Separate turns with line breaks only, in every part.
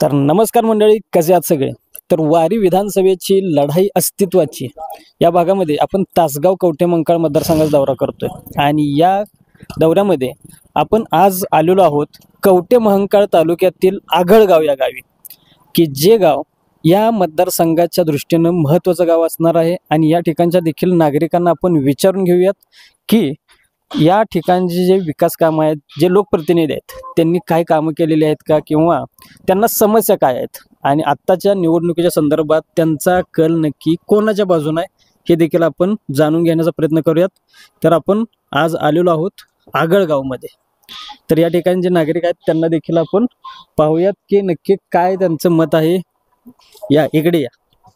तर नमस्कार मंडळी, कसे आहात सगळे. तर वारी विधानसभेची लढाई अस्तित्वाची या भागामध्ये आपण तासगाव कवठेमंकाळ मतदारसंघाचा दौरा करतोय आणि या दौऱ्यामध्ये आपण आज आलेलो आहोत कवठेमंकाळ तालुक्यातील आघळगाव या गावी, की जे गाव या मतदारसंघाच्या दृष्टीनं महत्त्वाचं गाव असणार आहे. आणि या ठिकाणच्या देखील नागरिकांना आपण विचारून घेऊयात की या ठिकाणचे जे विकास कामं आहेत, जे लोकप्रतिनिधी आहेत, त्यांनी काय कामं केलेली आहेत का, किंवा त्यांना समस्या काय आहेत आणि आत्ताच्या निवडणुकीच्या संदर्भात त्यांचा कल नक्की कोणाच्या बाजूने आहे हे देखील आपण जाणून घेण्याचा प्रयत्न करूयात. तर आपण आज आलेलो आहोत आघळगावमध्ये. तर या ठिकाणी जे नागरिक आहेत त्यांना देखील आपण पाहूयात की नक्की काय त्यांचं मत आहे. या इकडे या.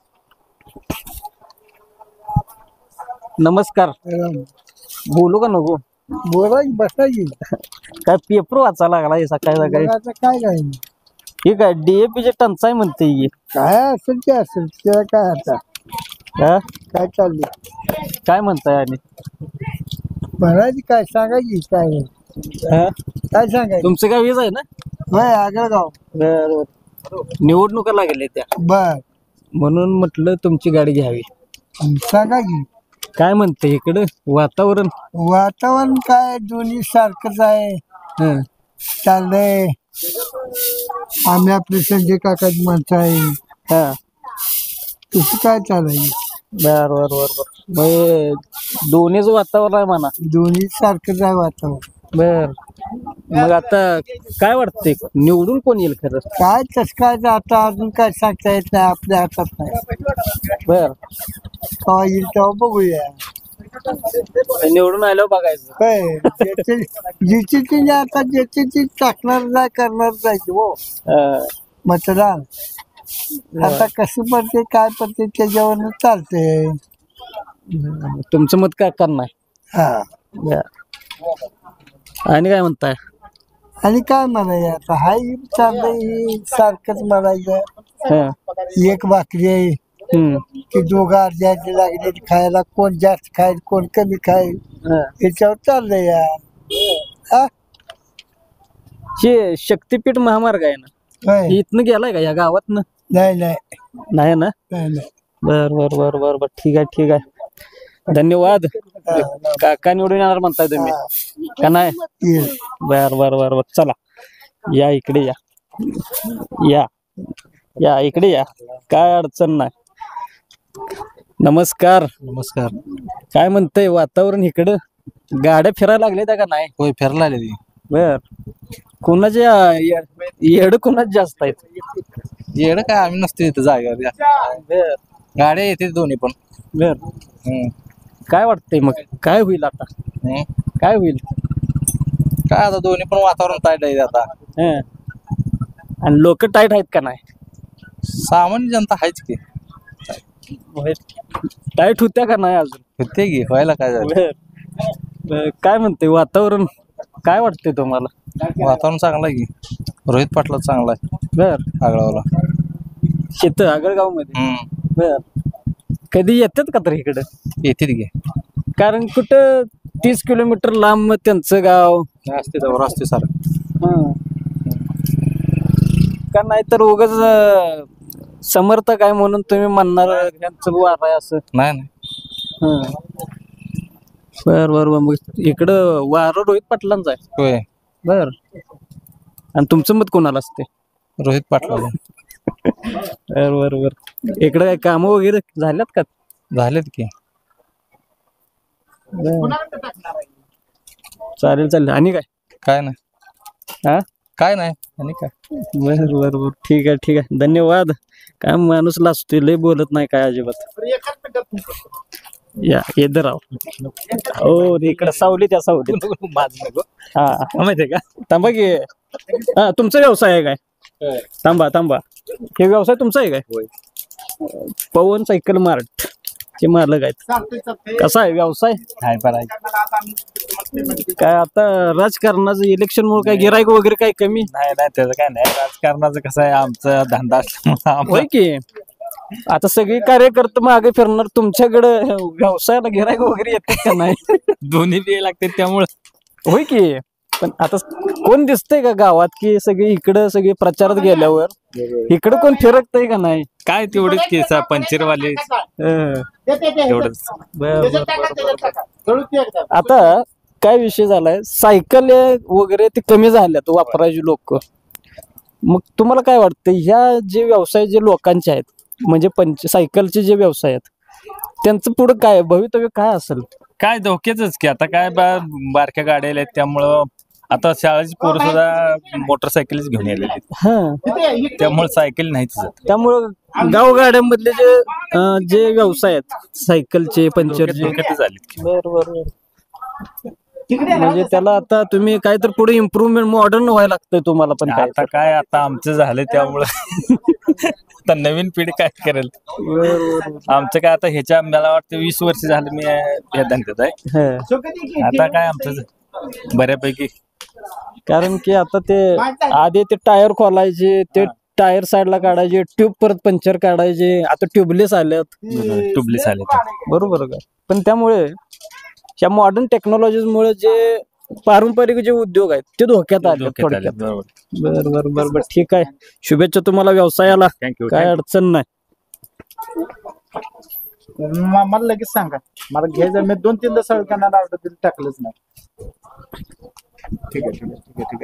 नमस्कार. बोलू का नको?
बोला बसायची
काय पेपर वाचायला लागला सकाळी सकाळी?
काय काय
हे काय DAP टंचाई म्हणते ही?
काय असेल ते असेल त्याला काय आता
हा?
काय चाललंय
काय म्हणताय? आणि
भरायची काय सांगायची काय
हा?
काय सांगायचं
तुमचं गाव हेच आहे ना?
होय आगळगाव.
बरं. निवडणुका लागल्या त्या,
बर
म्हणून म्हटलं तुमची गाडी घ्यावी.
सांगायची
काय म्हणते इकडं वातावरण?
वातावरण काय दोन्ही सारखंच आहे.
हं.
चाललंय. आम्ही आपले संजय काकाची माणसं आहे.
हा.
तसं काय चालायचं
बर बर बर बर. मग दोन्हीच वातावरण आहे म्हणा.
दोन्ही सारखंच आहे वातावरण.
बर. मग आता काय वाटतंय, निवडून कोण येईल खरं?
काय तसं काय आता अजून काय सांगता येत नाही, आपल्या हातात नाही.
बर.
केव्हा येईल तेव्हा बघूया.
निवडून आल्यावर बघायचं.
काय ज्याची ती आता ज्याची ती टाकणार नाही करणार जायचं हो मतदान. आता कसं पडते काय पडते त्याच्यावर चालते.
तुमचं मत काय करणार?
हा.
बर. आणि काय म्हणताय?
आणि काय म्हणायचं आता हाय चाललंय सारखंच म्हणायचं.
हा.
एक भाकरी आहे की दोघं अर्धे अर्धे लागले खायला, कोण जास्त खाईल कोण कमी खाईल
हा.
याच्यावर चाललंय यार. हा?
हे शक्तीपीठ महामार्ग आहे ना,
होय.
हे इथनं गेलाय का या गावातनं?
नाही नाही
नाही ना?
नाही नाही.
बर बर बर बर बर. ठीक आहे ठीक आहे. धन्यवाद. काका निवडून येणार म्हणताय तुम्ही का नाही?
येईल.
बर बर बर बर. चला या इकडे या. या या इकडे या. काय अडचण नाही. नमस्कार.
नमस्कार.
काय म्हणतंय वातावरण इकडं? गाड्या फिरायला लागल्या का नाही?
होय फिरायला आलेली.
बर. कोणाच्या येड कोणाच जास्त आहेत?
येडं काय आम्ही नसतो इथं जागेवर.
बर
गाड्या येते दोन्ही पण.
बर. काय वाटतंय मग काय होईल आता? काय होईल?
काय आता दोन्ही पण वातावरण ताईट आहे आता.
हं. आणि लोक टाईट आहेत का नाही?
सामान्य जनता आहेच की.
टाईट होत्या का नाही अजून?
होते की व्हायला काय झालं.
बर. काय म्हणते वातावरण? काय वाटतंय तुम्हाला?
वातावरण चांगलं आहे की. रोहित पाटला चांगला आहे
बर.
आगळावला.
शेत आगळगाव मध्ये. बर. कधी येतात का तर इकडं?
येते की.
कारण कुठं 30 किलोमीटर लांब त्यांचं गाव
असते जवळ असते सारखं.
हं. का नाही तर उगाच समर्थक आहे म्हणून तुम्ही म्हणणार त्यांचं वार आहे असं?
नाही नाही.
हं. बर बर बर. मग इकडं वार रोहित पाटलांचं आहे.
होय
बर. आणि तुमचं मत कोणाला असते?
रोहित पाटला.
बर बर बर. इकडं काय कामं वगैरे झाल्यात का?
झालेत की.
चालेल चालेल. आणि काय?
काय नाही.
हा?
काय नाही आणि काय.
बर बर बर. ठीक आहे ठीक आहे. धन्यवाद. काय माणूस लाजतोय, लय बोलत नाही काय अजिबात. या येत राव. हो इकडे सावली त्या सावलीत. हा माहितीये का? थांबा की. हा तुमचा व्यवसाय आहे काय? थांबा थांबा. हे व्यवसाय तुमचा आहे काय? पवन सायकल मार्ट चे मालक आहेत. कसा आहे व्यवसाय?
काय बरं.
काय आता राजकारणाचं इलेक्शन मुळे काय गिराईक वगैरे काय कमी?
नाही नाही त्याचं काय नाही. राजकारणाचं कसं आहे आमचा धंदा असल्यामुळे
होय की. आता सगळे कार्यकर्ते मागे फिरणार, तुमच्याकडे व्यवसायाला गिराईक वगैरे येतात का नाही?
दोन्ही बी लागते त्यामुळे.
होय की. पण आता कोण दिसतंय का गावात की सगळी इकडं सगळी प्रचारात गेल्यावर इकडं कोण फिरकतंय का नाही?
काय तेवढेच केस पंचरवाले तेवढंच.
आता काय विषय झालाय, सायकल वगैरे ते कमी झाल्यात वापरायचे लोक. मग तुम्हाला काय वाटतं, ह्या जे व्यवसाय जे लोकांचे आहेत, म्हणजे सायकलचे जे व्यवसाय आहेत, त्यांचं पुढे काय भवितव्य काय असेल?
काय धोक्याच की आता काय बारक्या गाड्या आहेत त्यामुळं आता शाळेची पोरं सुद्धा मोटरसायकलच घेऊन आलेली आहेत.
हा,
त्यामुळे सायकल नाहीच जात.
त्यामुळं गावगाड्यांमधले जे व्यवसाय आहेत सायकलचे पंचरचे
धोक्यातच आलेत.
बरोबर, म्हणजे त्याला आता तुम्ही काहीतरी पुढे इम्प्रुव्हमेंट मॉडर्न व्हायला लागतंय तुम्हाला पण. काय
आता काय आता आमचं झालं त्यामुळं आता नवीन पिढी काय करेल. आमचं काय आता ह्याच्या मला वाटतं 20 वर्ष झालं मी या धंद्यात आहे. आता काय आमचं बऱ्यापैकी,
कारण की आता ते आधी ते टायर खोलायचे, ते टायर साईडला काढायचे, ट्यूब परत पंक्चर काढायचे, आता ट्यूबलेस आल्यात.
ट्यूबलेस आले.
बरोबर का? पण त्यामुळे ह्या मॉडर्न टेक्नॉलॉजीमुळे जे पारंपरिक जे उद्योग आहेत ते धोक्यात आले थोडक्यात. बरोबर बरोबर, ठीक आहे. शुभेच्छा तुम्हाला व्यवसायाला.
थँक्यू.
काय अडचण नाही.
मला लगेच सांगा, मला घ्यायचं. मी 2-3 सळकांना ऑर्डर दिली, टाकलंच नाही. ठीक आहे.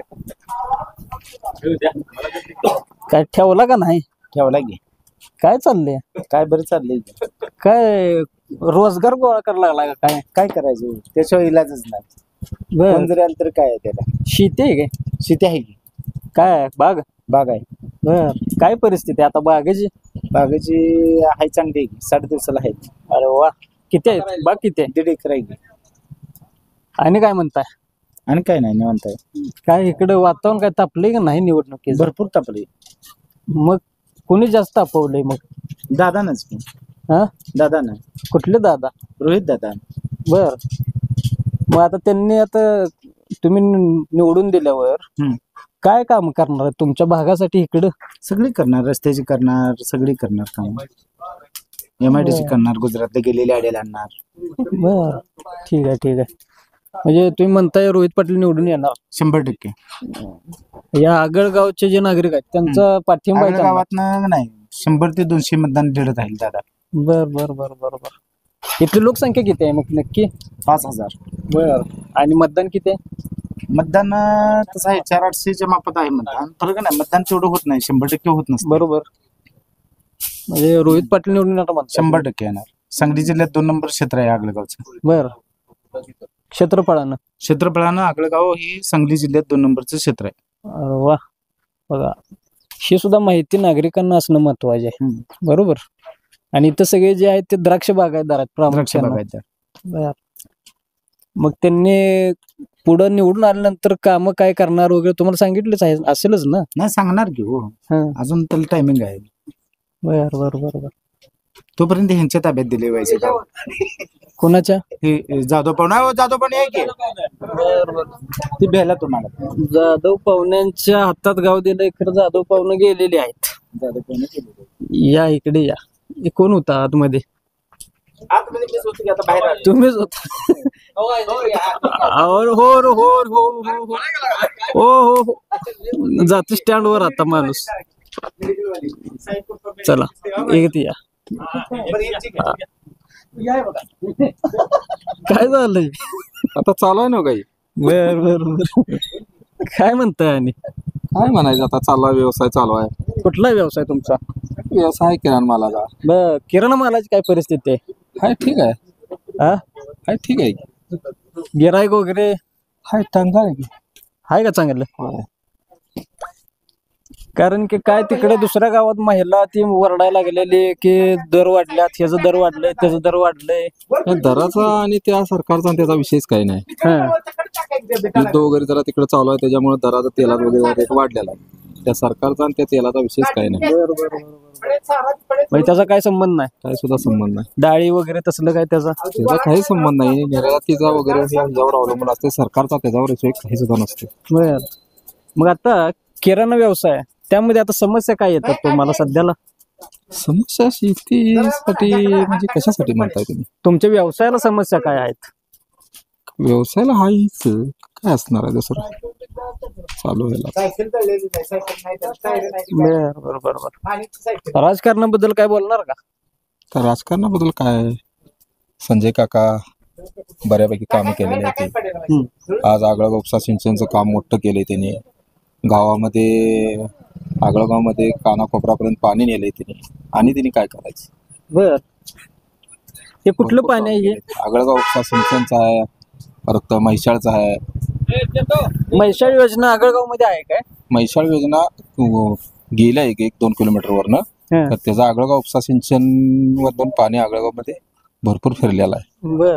काय ठेवला का नाही?
ठेवला घे.
काय चाललंय?
काय बरं चाललंय?
काय रोजगार गोळा करायला लागला का काय?
काय करायचं, त्याशिवाय इलाजच नाही.
बर,
कोण जरी आलं तर काय आहे त्याला.
शेती आहे काय?
शेती आहे की,
काय बाग?
बाग आहे.
बर, काय परिस्थिती आहे आता बागेची?
बागेची आहे चांगली आहे की, 60 दिवसाला आहे.
अरे वा, किती आहेत बाग? किती आहे?
1.5 एकर आहे की.
आणि काय म्हणताय?
आणि काय नाही निवांत आहे.
काय इकडे वातावरण काय तापलंय का नाही निवडणुकीत?
भरपूर तापले.
मग कोणी जास्त तापवलंय मग?
दादानच की.
हा,
दादानं.
कुठले दादा?
रोहित दादा.
बर, मग आता त्यांनी आता तुम्ही निवडून दिल्यावर काय काम करणार आहे तुमच्या भागासाठी इकडं?
सगळी करणार, रस्त्याची करणार, सगळी करणार काम. MIDC करणार, गुजरातला गेलेले आड्याला आणणार.
बर, ठीक आहे. म्हणजे तुम्ही म्हणताय रोहित पाटील निवडून येणार?
100%.
या आगळगावचे जे नागरिक आहेत त्यांचा पाठिंबा आहे त्यांना?
गावात नाही, 100 ते 200 मतदान दिलं राहील दादा.
बर. इथली लोकसंख्या किती आहे मग नक्की?
5000.
बर, आणि मतदान किती आहे?
मतदान तसं आहे 400-800च्या मापात आहे मतदान. फरक नाही, मतदान तेवढं होत नाही, 100% होत नसतं.
बरोबर, म्हणजे रोहित पाटील निवडून येणार म्हणतात?
100% येणार. सांगली जिल्ह्यात 2 नंबर क्षेत्र आहे आगळगावचं.
बर, क्षेत्रफळानं
आगळगाव ही सांगली जिल्ह्यात 2 नंबरचं क्षेत्र आहे.
अरे वा, बघा ही सुद्धा माहिती नागरिकांना असणं महत्वाचे आहे. बरोबर. आणि इथं सगळे जे आहेत ते द्राक्ष बागायतदार आहेत प्रामुख्याने. बर, मग त्यांनी पुढे निवडून आल्यानंतर काम काय करणार वगैरे तुम्हाला सांगितलंच आहे असेलच ना?
नाही सांगणार की हो, अजून त्याला टायमिंग आहे.
बर.
तोपर्यंत ह्यांच्या ताब्यात दिले व्हायचे गाव.
कोणाच्या?
हे जाधव पाहुणे आहे की. ती भेला तुम्हाला
जाधव पाहुण्यांच्या हातात गाव दिलंय, खरं जाधव पाहुणे गेलेले आहेत.
जाधव पाहुणे केलेले.
या इकडे या. हे कोण होता आतमध्ये? तुम्हीच होता? हो, जातो स्टँडवर आता माणूस. चला एक या. काय झालंय
आता चालू आहे ना काही.
बर. काय म्हणताय? आणि
काय म्हणायचं, आता चालू आहे, व्यवसाय चालू आहे.
कुठला व्यवसाय तुमचा?
व्यवसाय किराणा मालाचा.
बर, किराणा मालाची काय परिस्थिती आहे?
हाय ठीक आहे.
हा,
हाय ठीक आहे.
गिराईक वगैरे
हाय चांगलं आहे की.
आहे का चांगलं? कारण की काय तिकडे दुसऱ्या गावात महिला ती वरडायला लागलेली की दर वाढल्यात, ह्याचं दर वाढलंय, त्याचं दर वाढलंय.
दराचा आणि त्या सरकारचा आणि त्याचा विषयच काही नाही. युद्ध वगैरे जरा तिकडे चालू आहे त्याच्यामुळे दराचा तेलात वगैरे रेट वाढलेला आहे. त्या सरकारचा आणि त्या तेलाचा विषयच काही नाही.
म्हणजे त्याचा काय संबंध नाही?
काय सुद्धा संबंध नाही.
डाळी वगैरे तसलं काय त्याचा
काही संबंध नाही. निर्यातीचा वगैरे ह्याच्यावर अवलंबून असते, सरकारचा त्याच्यावर विषय काही सुद्धा नसते.
बर, मग आता किराणा व्यवसाय त्यामध्ये आता समस्या काय येतात तुम्हाला सध्याला?
समस्या शेतीसाठी म्हणजे कशासाठी म्हणताय तुम्ही?
तुमच्या व्यवसायाला समस्या काय आहेत?
व्यवसायाला हाच काय असणार आहे दुसरं चालू व्हायला.
सायकल तळलेली नाही, सायकल नाही तर टायर नाही,
बरोबर
आणि सायकल
राजकारणाबद्दल काय बोलणार का?
तर राजकारणाबद्दल काय संजय काका बऱ्यापैकी कामं केलेली आहेत. आज आगळगाव उपसा सिंचनचं काम मोठं केलंय त्यांनी. गावामध्ये आगळगावमध्ये कानाकोपरापर्यंत पाणी नेलंय त्यांनी आणि त्यांनी काय करायचं.
बर हे कुठलं पाणी आहे हे?
आगळगाव उपसा सिंचनचं आहे, परत म्हैसाळचं आहे.
म्हैसाळ योजना आगळगाव मध्ये आहे काय?
म्हैसाळ योजना गेल्या 1-2 किलोमीटरवरनं,
हं.
तर त्याचा आगळगाव उपसा सिंचन मधून पाणी आगळगाव मध्ये भरपूर फिरलेलं आहे.
बर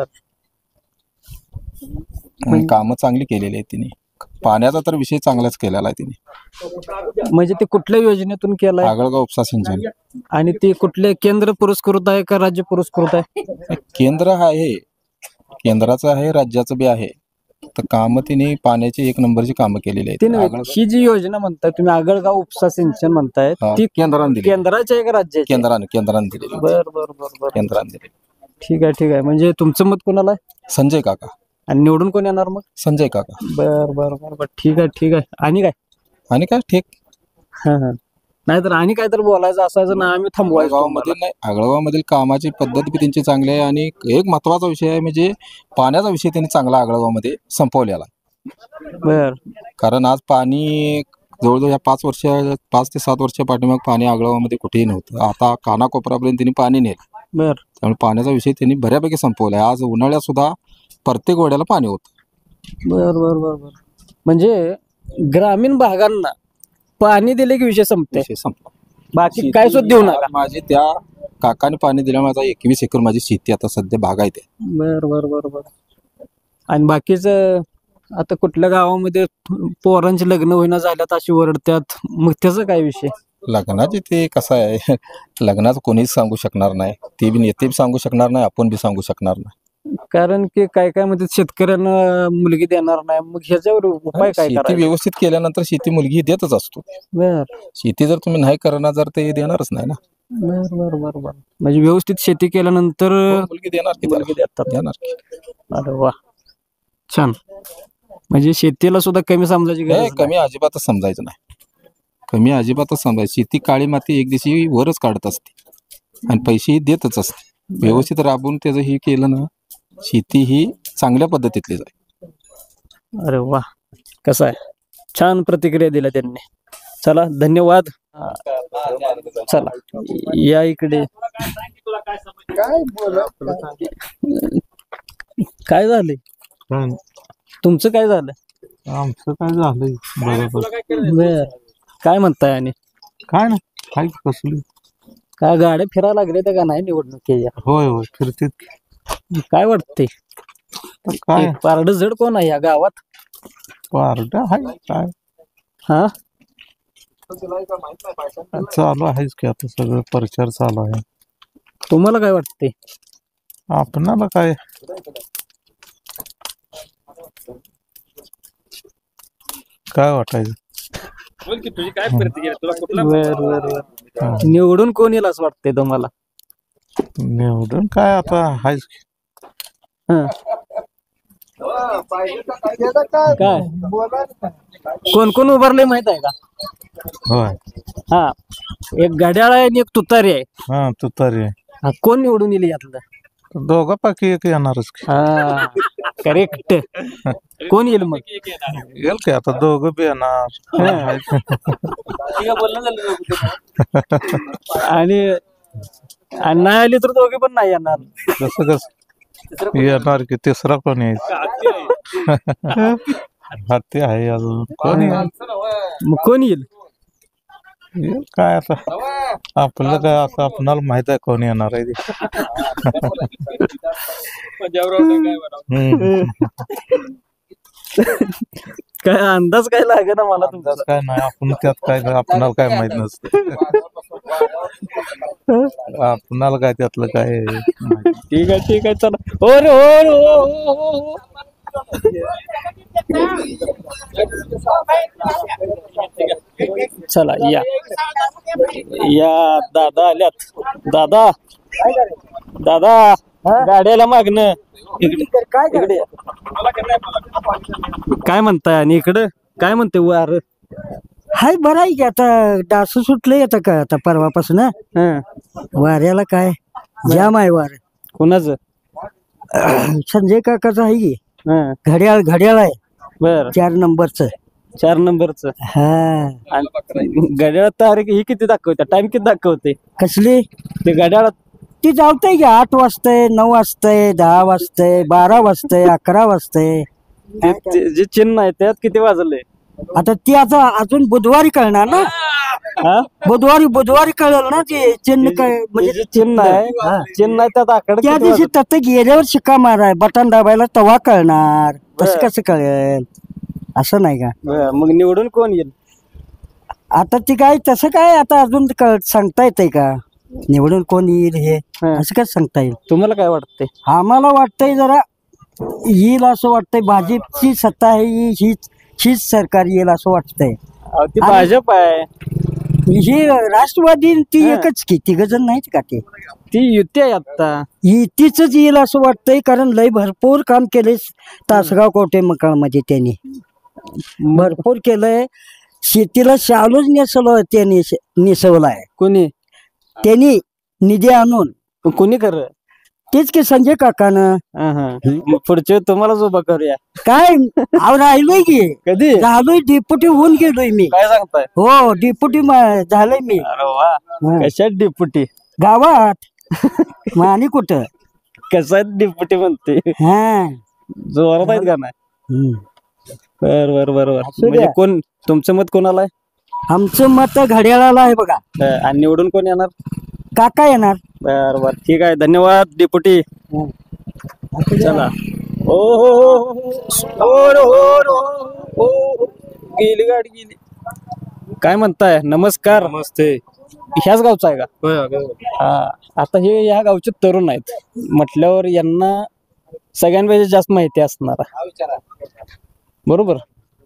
आणि कामं चांगली केलेली आहेत तिने. पाण्याचा तर विषय चांगलाच केलेला आहे तिने.
म्हणजे ते कुठल्या योजनेतून केलाय
आगळगाव उपसा सिंचन
आणि ते कुठले केंद्र पुरस्कृत आहे का राज्य पुरस्कृत आहे?
केंद्र आहे, केंद्राचं आहे, राज्याचं बी आहे. तर कामं तिने पाण्याची 1 नंबरची कामं केलेली आहेत.
ते नव्हे, ही जी योजना म्हणताय तुम्ही आगळगाव उपसा सिंचन म्हणताय
हा,
ती
केंद्राने दिली.
केंद्राची आहे का राज्याची?
केंद्राने दिलेली.
बर बर बर बर
केंद्राने दिली.
ठीक आहे म्हणजे तुमचं मत कोणाला आहे
संजय काका.
आणि निवडून कोण येणार मग?
संजय काका.
बर बर बर बर ठीक आहे आणि काय?
आणि काय ठीक.
हा नाहीतर आणि काय तर बोलायचं असायचं ना आम्ही थांबवायचं
आगळगावमध्ये नाही, आगळगावमधील कामाची पद्धत बी त्यांची चांगली आहे. आणि एक महत्वाचा विषय आहे म्हणजे पाण्याचा विषय त्यांनी चांगला आगळगावमध्ये संपवलेला.
बर
कारण आज पाणी जवळजवळ या 5 ते 7 वर्षा पाठीमाग पाणी आगळगावमध्ये कुठेही नव्हतं. आता कानाकोपरापर्यंत त्यांनी पाणी नेलं.
बर
त्यामुळे पाण्याचा विषय त्यांनी बऱ्यापैकी संपवलाय. आज उन्हाळ्यात सुद्धा प्रत्येक ओढ्याला पाणी होतं.
बर बर बर बर म्हणजे ग्रामीण भागांना पाणी दिले की विषय संपते,
विषय संपला.
बाकी काय सुद्धा देऊ नका.
माझी त्या काकाने पाणी दिल्यामुळे माझा 21 एकर माझी शेती आता सध्या बागायत आहे.
बर बर बर बर आणि बाकीच आता कुठल्या गावामध्ये पोरांचे लग्न होईना झाल्यात अशी ओरडतात, मग त्याचा काय विषय?
लग्नाचे ते कसं आहे, लग्नाचं कोणीच सांगू शकणार नाही. ते बी नेते बी सांगू शकणार नाही, आपण बी सांगू शकणार नाही.
कारण की काय म्हणतात शेतकऱ्यांना मुलगी देणार नाही, मग ह्याच्यावर उपाय काय
शेती
करायचा?
व्यवस्थित केल्यानंतर शेती मुलगी देतच असतो.
बर
शेती जर तुम्ही नाही करणार जर ते देणारच नाही ना.
बर बर बर बर म्हणजे व्यवस्थित शेती केल्यानंतर
मुलगी देणार की
मुलगी
त्याला?
देतात.
देणार की.
अरे वा छान. म्हणजे शेतीला सुद्धा कमी समजायची
हे
गरज नाही.
कमी अजिबातच समजायचं नाही. कमी अजिबातच समजायचं. शेती काळी माती एक दिवशी वरच काढत असते आणि पैसेही देतच असते. व्यवस्थित राबून त्याचं हे केलं ना, शेती ही चांगल्या पद्धतीतली जाईल.
अरे वा कसं आहे, छान प्रतिक्रिया दिल्या त्यांनी. चला धन्यवाद. चला या इकडे. काय झालंय तुमचं? काय झालं?
आमचं काय झालंय बरोबर.
बर काय म्हणताय? आणि
काय ना काय कसली.
काय गाड्या फिरायला लागले तर का नाही निवडणुकीच्या?
होय फिरते.
काय वाटते
काय
पारड जड कोण आहे या गावात?
पारडा आहे काय
हा
चालू आहेच की आता सगळं प्रचार चालू आहे.
तुम्हाला काय वाटते?
आपणाला काय काय वाटायचं.
बर बर बर निवडून कोण येईल असं वाटतंय तुम्हाला?
निवडून काय आता आहेच की.
हा काय कोण कोण उभारले माहित आहे का?
होय
हा एक घड्याळ आहे आणि एक तुतारी आहे.
हा तू तरी
हा, कोण निवडून येईल यातलं?
दोघांपैकी एक येणारच की.
हा करेक्ट. कोण येईल मग?
येईल की आता दोघं बी येणार.
आणि आणि नाही आली तर दोघे पण नाही येणार.
कसं कसं येणार की तिसरा कोण येईल. हत्ती आहे अजून कोण येईल.
मग कोण येईल?
येईल काय आता आपलं काय आता आपणाला माहित आहे कोण येणार आहे ते.
काय अंदाज काय लागे ना मला तुमचा?
अंदाज काय नाही आपण त्यात काय आपणाला काय माहित नसतं. आपणाला काय त्यातलं काय माहित.
ठीक आहे चला. हो रे हो. चला या या दादा आल्यात. दादा गाड्याला मागणं इकडे या. काय म्हणताय आणि इकडं काय म्हणते वार?
हाय बरं आहे की आता डास सुटले आता का आता परवापासून वाऱ्याला काय जाम आहे वार.
कोणाचं?
संजय काकाचं आहे की
हं.
घड्याळ आहे
बर
4 नंबरचं.
4 नंबरचं.
हा
आणि घड्याळात तारीख ही किती दाखवते? टाइम किती दाखवते
कसली
ते घड्याळात?
ती जावतंय की 8 वाजतंय 9 वाजतंय 10 वाजतंय 12 वाजतंय 11 वाजतंय.
जे चिन्ह आहे त्यात किती वाजले?
आता ती आता अजून बुधवारी कळणार ना.
हा?
बुधवारी कळेल ना ते चिन्ह काय
हे
म्हणजे
जे चिन्ह आहे चिन्ह आहे त्यात आकडे
त्या
किती
दिवशी
वाजले?
तत गेल्यावर शिक्का माराय बटन दाबायला तवा कळणार. तसं कसं कळेल? असं नाही का?
बरं, मग निवडून कोण येईल?
आता ती काय तसं काय आता अजून सांगता येतंय का निवडून कोण येईल हे?
हं.
असं काय सांगता येईल?
तुम्हाला काय वाटतंय?
आम्हाला वाटतंय जरा येईल असं वाटतंय. भाजपची सत्ता आहे हीच सरकार येईल असं वाटतंय.
अहो, ती भाजप आहे,
ही राष्ट्रवादी ती एकच की तिघ जण नाहीत का ते?
ती युती आहे आता.
तीच येईल असं वाटतंय कारण लय भरपूर काम केले तासगाव कवठे मंकाळमध्ये त्यांनी भरपूर केलंय. शेतीला शालूच नेसवलं त्यांनी नेसवलाय
कोणी
त्यांनी निधी आणून.
कोणी कर?
तेच की संजय काकानं.
पुढचे तुम्हालाच उभा करूया.
काय अहो राहिलोय की
कधी?
झालोय डेप्युटी होऊन गेलोय मी.
काय सांगताय?
हो डेप्युटी झालंय मी
अरे वा, कशात डिप्युटी?
गावात. मग आणि कुठं?
कशात डिप्युटी म्हणते?
हा
जोरात आहेत का नाही?
हम्म.
बर
असू
म्हणजे
द्या.
कोण तुमचं मत कोणाला आहे?
आमचं मत घड्याळाला आहे बघा.
आणि निवडून कोण येणार?
काका येणार.
बर ठीक आहे, धन्यवाद डिप्युटी. चला. ओ हो हो हो, गेली गाडी गेली. काय म्हणताय? नमस्कार.
नमस्ते.
ह्याच गावचा आहे का? हा. आता हे या गावचे तरुण आहेत म्हटल्यावर यांना सगळ्यांपेक्षा जास्त माहिती असणार. बरोबर.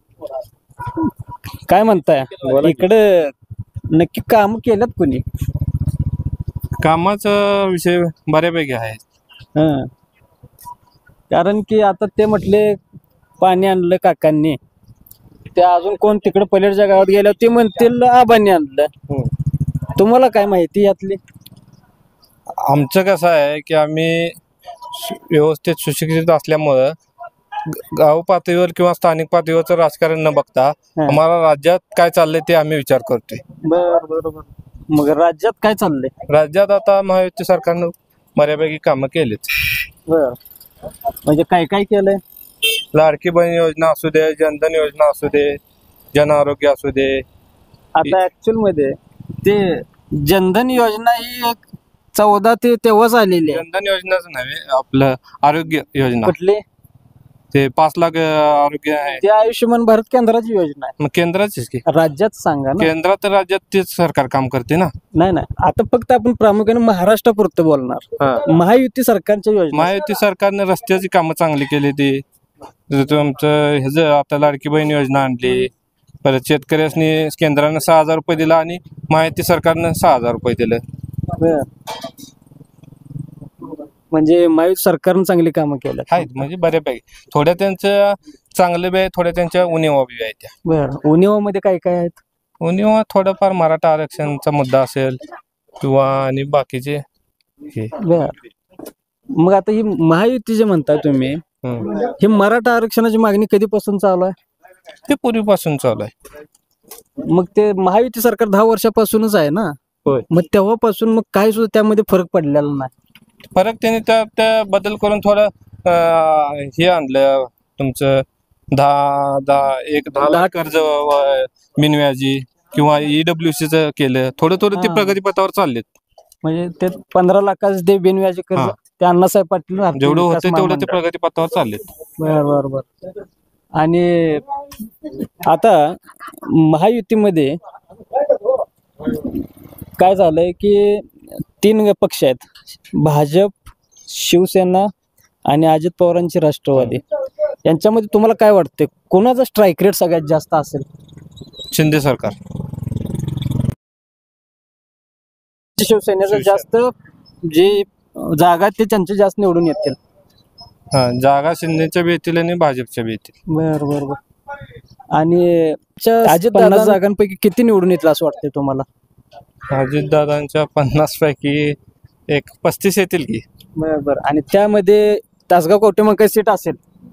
काय म्हणताय? इकडे नक्की काम केल्यात कोणी?
कामाचा विषय बऱ्यापैकी आहे.
हं. कारण की आता ते म्हटले पाणी आणलं काकांनी, ते अजून कोण तिकडे पलीकडच्या गावात गेल्यावर ते म्हणतील आबांनी आणलं. तुम्हाला काय माहिती यातली?
आमचं कसं आहे की आम्ही व्यवस्थित सुशिक्षित असल्यामुळं गाव पातळीवर किंवा स्थानिक पातळीवरचं राजकारण न बघता आम्हाला राज्यात काय चाललंय ते आम्ही विचार करतोय.
बरोबर. मग राज्यात काय चाललंय?
राज्यात आता महायुती सरकारनं बऱ्यापैकी कामं केलीच.
बर, म्हणजे काय काय केलंय?
लाडकी बहीण योजना असू दे, जनधन योजना असू दे, जन आरोग्य असू दे.
आता ऍक्च्युअल मध्ये ते जनधन योजना ही एक 14 ते तेव्हाच आलेली आहे.
जनधन योजनाच नव्हे, आपलं आरोग्य योजना.
कुठली?
ते 5 लाख आरोग्य आहे.
ते आयुष्यमान भारत केंद्राची योजना आहे.
मग केंद्राचीच की.
राज्यात सांगा ना.
केंद्रात राज्यात तेच सरकार काम करते ना.
नाही आता फक्त आपण प्रामुख्याने महाराष्ट्रापुरतं बोलणार. महायुती सरकारच्या योजना.
महायुती सरकारने रस्त्याची कामं चांगली केली ती. तुमचं ह्याच आता लाडकी बहीण योजना आणली. परत शेतकऱ्यांनी केंद्रानं 6,000 रुपये दिला आणि महायुती सरकारनं 6,000 रुपये दिलं.
म्हणजे महायुती सरकारनं चांगली कामं केलं
आहेत म्हणजे बऱ्यापैकी. थोड्या त्यांचं चांगलं बी आहे, थोड्या त्यांच्या उणिवा बी आहे त्या.
बरं. उणिवामध्ये काय काय आहेत?
उणिवा थोडंफार मराठा आरक्षणचा मुद्दा असेल किंवा आणि बाकीचे हे.
बर. मग आता ही महायुती जे म्हणताय तुम्ही, हे मराठा आरक्षणाची मागणी कधीपासून चालू आहे?
ते पूर्वीपासून चालू आहे.
मग ते महायुती सरकार 10 वर्षापासूनच आहे ना.
होय.
मग तेव्हापासून मग काय सुद्धा त्यामध्ये फरक पडलेला नाही.
फरक त्यांनी त्या बदल करून थोडं हे आणलं तुमचं 10 कर्ज बिनव्याजी किंवा EWC च केलं. थोडं ते प्रगतीपथावर चाललेत.
म्हणजे ते 15 लाखाच दे बिनव्याजी कर्ज ते अण्णासाहेब पाटील
जेवढं होतं तेवढं ते प्रगतीपथावर चाललेत.
बर. आणि आता महायुतीमध्ये काय झालंय की 3 पक्ष आहेत, भाजप, शिवसेना आणि अजित पवारांची राष्ट्रवादी. यांच्यामध्ये तुम्हाला काय वाटतं कोणाचा स्ट्राईक रेट सगळ्यात जास्त असेल?
शिंदे सरकार.
शिवसेनेचं जास्त जे जागा ते त्यांचे जास्त निवडून येतील.
हा, जागा शिंदेच्या बी येतील आणि भाजपच्या बी येतील.
बर बर बर. आणि अजित 50 जागांपैकी किती निवडून येतील असं वाटतंय तुम्हाला?
अजितदादांच्या 50 पैकी एक 35 येतील की.
बर बर. आणि त्यामध्ये तासगाव कवठेमंकाळ सीट असेल.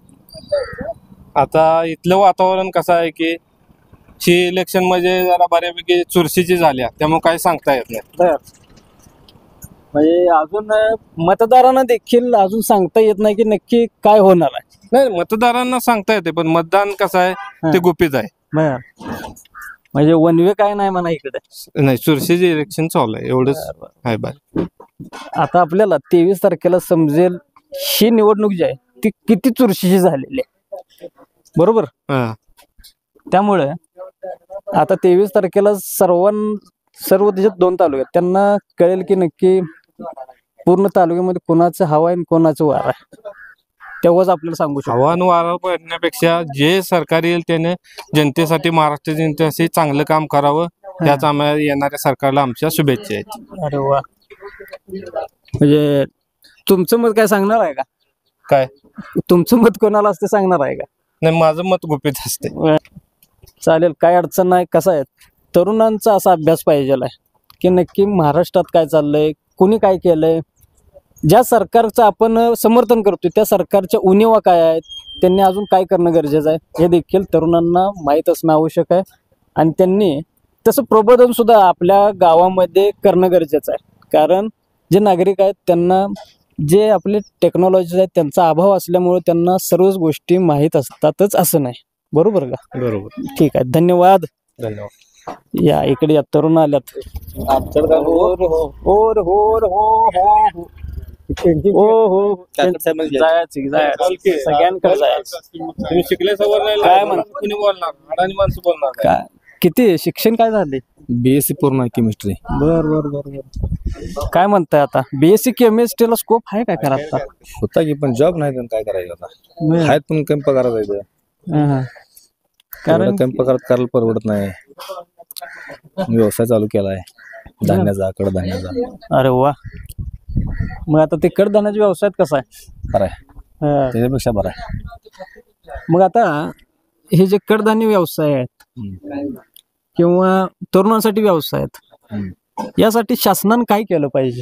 आता इथलं वातावरण कसं आहे की ही इलेक्शन म्हणजे जरा बऱ्यापैकी चुरशीची झाल्या, त्यामुळे काही सांगता येत नाही.
बर. म्हणजे अजून मतदारांना देखील अजून सांगता येत नाही की नक्की काय होणार आहे.
नाही, मतदारांना सांगता येते, पण मतदान कसं आहे ते गुपित आहे.
बर. म्हणजे वनवे काय नाही म्हणा इकडे.
नाही, चुरशीचे इलेक्शन चालू आहे, एवढंच आहे. बाय.
आता आपल्याला 23 तारखेला समजेल ही निवडणूक जी आहे ती किती चुरशीची झालेली आहे. बरोबर.
हा.
त्यामुळे आता 23 तारखेला सर्व त्याच्यात 2 तालुक्यात त्यांना कळेल की नक्की पूर्ण तालुक्यामध्ये कोणाचं हवा आहे आणि कोणाचं वार आहे. तेव्हाच आपल्याला सांगू शकतो.
आव्हान वारा पडण्यापेक्षा जे सरकार येईल त्याने जनतेसाठी, महाराष्ट्र जनतेसाठी चांगलं काम करावं, त्याच आम्हाला येणाऱ्या सरकारला आमच्या शुभेच्छा आहेत.
अरे वा. म्हणजे तुमचं मत काय सांगणार आहे का?
काय
तुमचं मत कोणाला असते सांगणार आहे का?
नाही, माझं मत गुपित असते.
चालेल, काय अडचण नाही. कसं आहे, तरुणांचा असा अभ्यास पाहिजे आहे की नक्की महाराष्ट्रात काय चाललंय, कुणी काय केलंय, ज्या सरकारचं आपण समर्थन करतोय त्या सरकारच्या उणिवा काय आहेत, त्यांनी अजून काय करणं गरजेचं आहे हे देखील तरुणांना माहीत असणं आवश्यक आहे. आणि त्यांनी तसं प्रबोधन सुद्धा आपल्या गावामध्ये करणं गरजेचं आहे. कारण जे नागरिक आहेत त्यांना जे आपले टेक्नॉलॉजी आहेत त्यांचा अभाव असल्यामुळे त्यांना सर्वच गोष्टी माहीत असतातच असं नाही. बरोबर का?
बरोबर.
ठीक आहे, धन्यवाद.
धन्यवाद.
या इकडे या तरुण आल्यात. सगळ्यांकडे जायचं.
तुम्ही शिकले सवरले
काय म्हणता?
कुणी बोलणार, अडाणी माणसं बोलणार काय?
काय किती शिक्षण काय झाले?
BSc पूर्ण आहे केमिस्ट्री.
बर बर बर बर. काय म्हणताय आता BSc केमिस्ट्रीला स्कोप आहे काय करा आता?
होता की, पण जॉब नाही तर काय करायचं आता. आहेत पण कमी पगारात आहे. कारण कमी पगारात करायला परवडत नाही. व्यवसाय चालू केलाय धान्याचा, कडधान्याचा.
अरे वा. मग आता ते कडधान्याच्या व्यवसायात कसा आहे?
बरं आहे, त्याच्यापेक्षा बरं आहे.
मग आता हे जे कडधान्य व्यवसाय आहेत किंवा तरुणांसाठी व्यवसाय आहेत, यासाठी शासनानं काय केलं पाहिजे?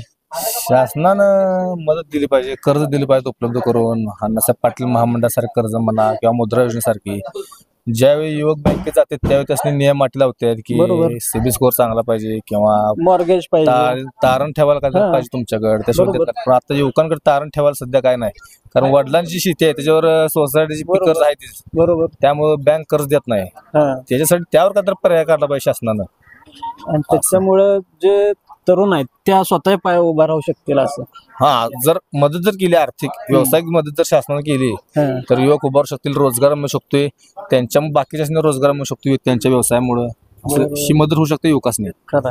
शासनानं मदत दिली पाहिजे, कर्ज दिली पाहिजे उपलब्ध करून. अण्णासाहेब पाटील महामंडळासारखे कर्ज म्हणा किंवा मुद्रा योजनेसारखी. ज्यावेळी युवक बँकेत जाते त्यावेळी त्यासनी नियम अटी लावतात की सिबिल स्कोर चांगला पाहिजे किंवा
मॉर्गेज पाहिजे,
तारण ठेवायला काय पाहिजे तुमच्याकडे, त्याशिवाय देतात. पण आता युवकांकडे तारण ठेवायला सध्या काय नाही, कारण वडिलांची शेती आहे त्याच्यावर सोसायटीची कर्ज आहे तीच.
बरोबर.
त्यामुळे बँक कर्ज देत नाही. त्याच्यासाठी त्यावर काय तर पर्याय काढला पाहिजे शासनानं.
आणि त्याच्यामुळं जे तरुण आहेत त्या स्वतः पाय उभा राहू शकतील असं.
हा, जर मदत जर केली, आर्थिक व्यावसायिक मदत जर शासनाने केली तर युवक उभारू शकतील, रोजगार मिळू शकतोय त्यांच्या, बाकीच्या रोजगार मिळू शकतो त्यांच्या व्यवसायामुळे. अशी मदत होऊ शकते युवकांनी.
खरं.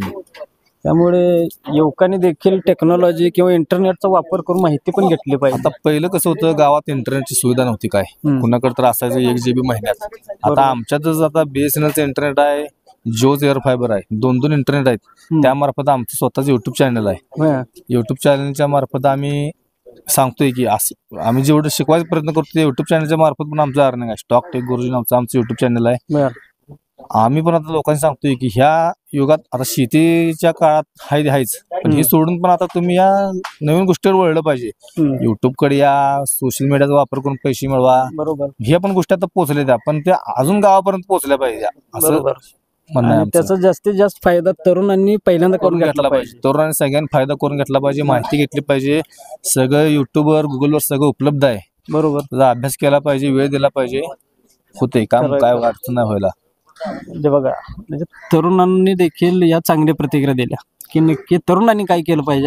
त्यामुळे युवकांनी देखील टेक्नॉलॉजी किंवा इंटरनेटचा वापर करून माहिती पण घेतली पाहिजे.
आता पहिलं कसं होतं, गावात इंटरनेटची सुविधा नव्हती काय, कुणाकडे तर असायचं 1 GB महिन्यात. आता आमच्यातच आता BSNLचं इंटरनेट आहे, जिओचं एअर फायबर आहे, 2 इंटरनेट आहेत. त्यामार्फत आमचं स्वतःच युट्यूब चॅनल आहे. युट्यूब चॅनलच्या मार्फत आम्ही सांगतोय की आम्ही जेवढं शिकवायचा प्रयत्न करतो युट्यूब चॅनलच्या मार्फत पण आमचं अर्निंग आहे. स्टॉक टेक गुरुजी नावचं आमचं युट्यूब चॅनल आहे. आम्ही पण आता लोकांनी सांगतोय की ह्या युगात आता शेतीच्या काळात हायच, पण हे सोडून पण आता तुम्ही या नवीन गोष्टीवर वळलं पाहिजे. युट्यूब कडे या, सोशल मीडियाचा वापर करून पैसे मिळवा.
बरोबर.
हे पण गोष्टी आता पोहोचल्या त्या, पण त्या अजून गावापर्यंत पोहोचल्या पाहिजे असं म्हणणं आहे.
त्याचा जास्तीत जास्त फायदा तरुणांनी पहिल्यांदा करून घेतला पाहिजे.
तरुणांनी सगळ्यांनी फायदा करून घेतला पाहिजे, माहिती घेतली पाहिजे. सगळं युट्यूबवर, गुगलवर सगळं उपलब्ध आहे.
बरोबर.
त्याचा अभ्यास केला पाहिजे, वेळ दिला पाहिजे, होते काम, काय अडचण नाही व्हायला.
म्हणजे बघा, म्हणजे तरुणांनी देखील या चांगल्या प्रतिक्रिया दिल्या की नक्की तरुणांनी काय केलं पाहिजे.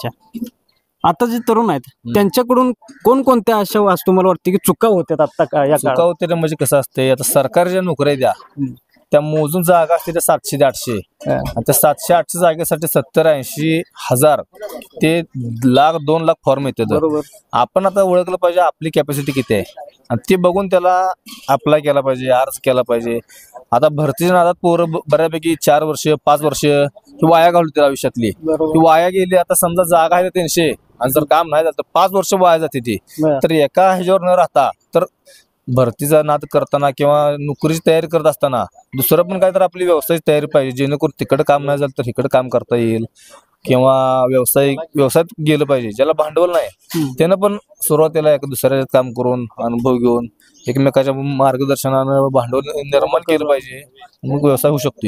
आता जे तरुण आहेत त्यांच्याकडून कोणकोणत्या अशा वस्तू मला वाटते की चुका होत्यात आता काय?
चुका होते म्हणजे कसं असते, आता सरकारच्या नोकऱ्या द्या त्या मोजून जागा असते त्या 700 ते 800, आणि त्या 700-800 जागेसाठी 70-80 हजार ते 1,00,000-2 लाख फॉर्म येतात. आपण आता ओळखलं पाहिजे आपली कॅपॅसिटी किती आहे आणि ते बघून त्याला अप्लाय केला पाहिजे, अर्ज केला पाहिजे. आता भरतीच्या नादात पोरं बऱ्यापैकी 4 वर्ष 5 वर्ष ही वाया घालू त्या आयुष्यातली, ती वाया गेली. आता समजा जागा आहे 300 आणि जर काम नाही झालं तर 5 वर्ष वाया जाते ती.
बरं.
तर एका ह्याच्यावर न राहता तर भरतीचा नाद करताना किंवा नोकरीची तयारी करत असताना दुसरं पण काय तर आपली व्यवसायाची तयारी पाहिजे, जेणेकरून तिकडे काम नाही झालं तर इकडे काम करता येईल किंवा व्यवसायात गेलं पाहिजे. ज्याला भांडवल नाही त्यानं पण सुरुवातीला एका दुसऱ्या काम करून अनुभव घेऊन एकमेकाच्या मार्गदर्शनानं भांडवल निर्माण केलं पाहिजे, मग व्यवसाय होऊ शकतोय.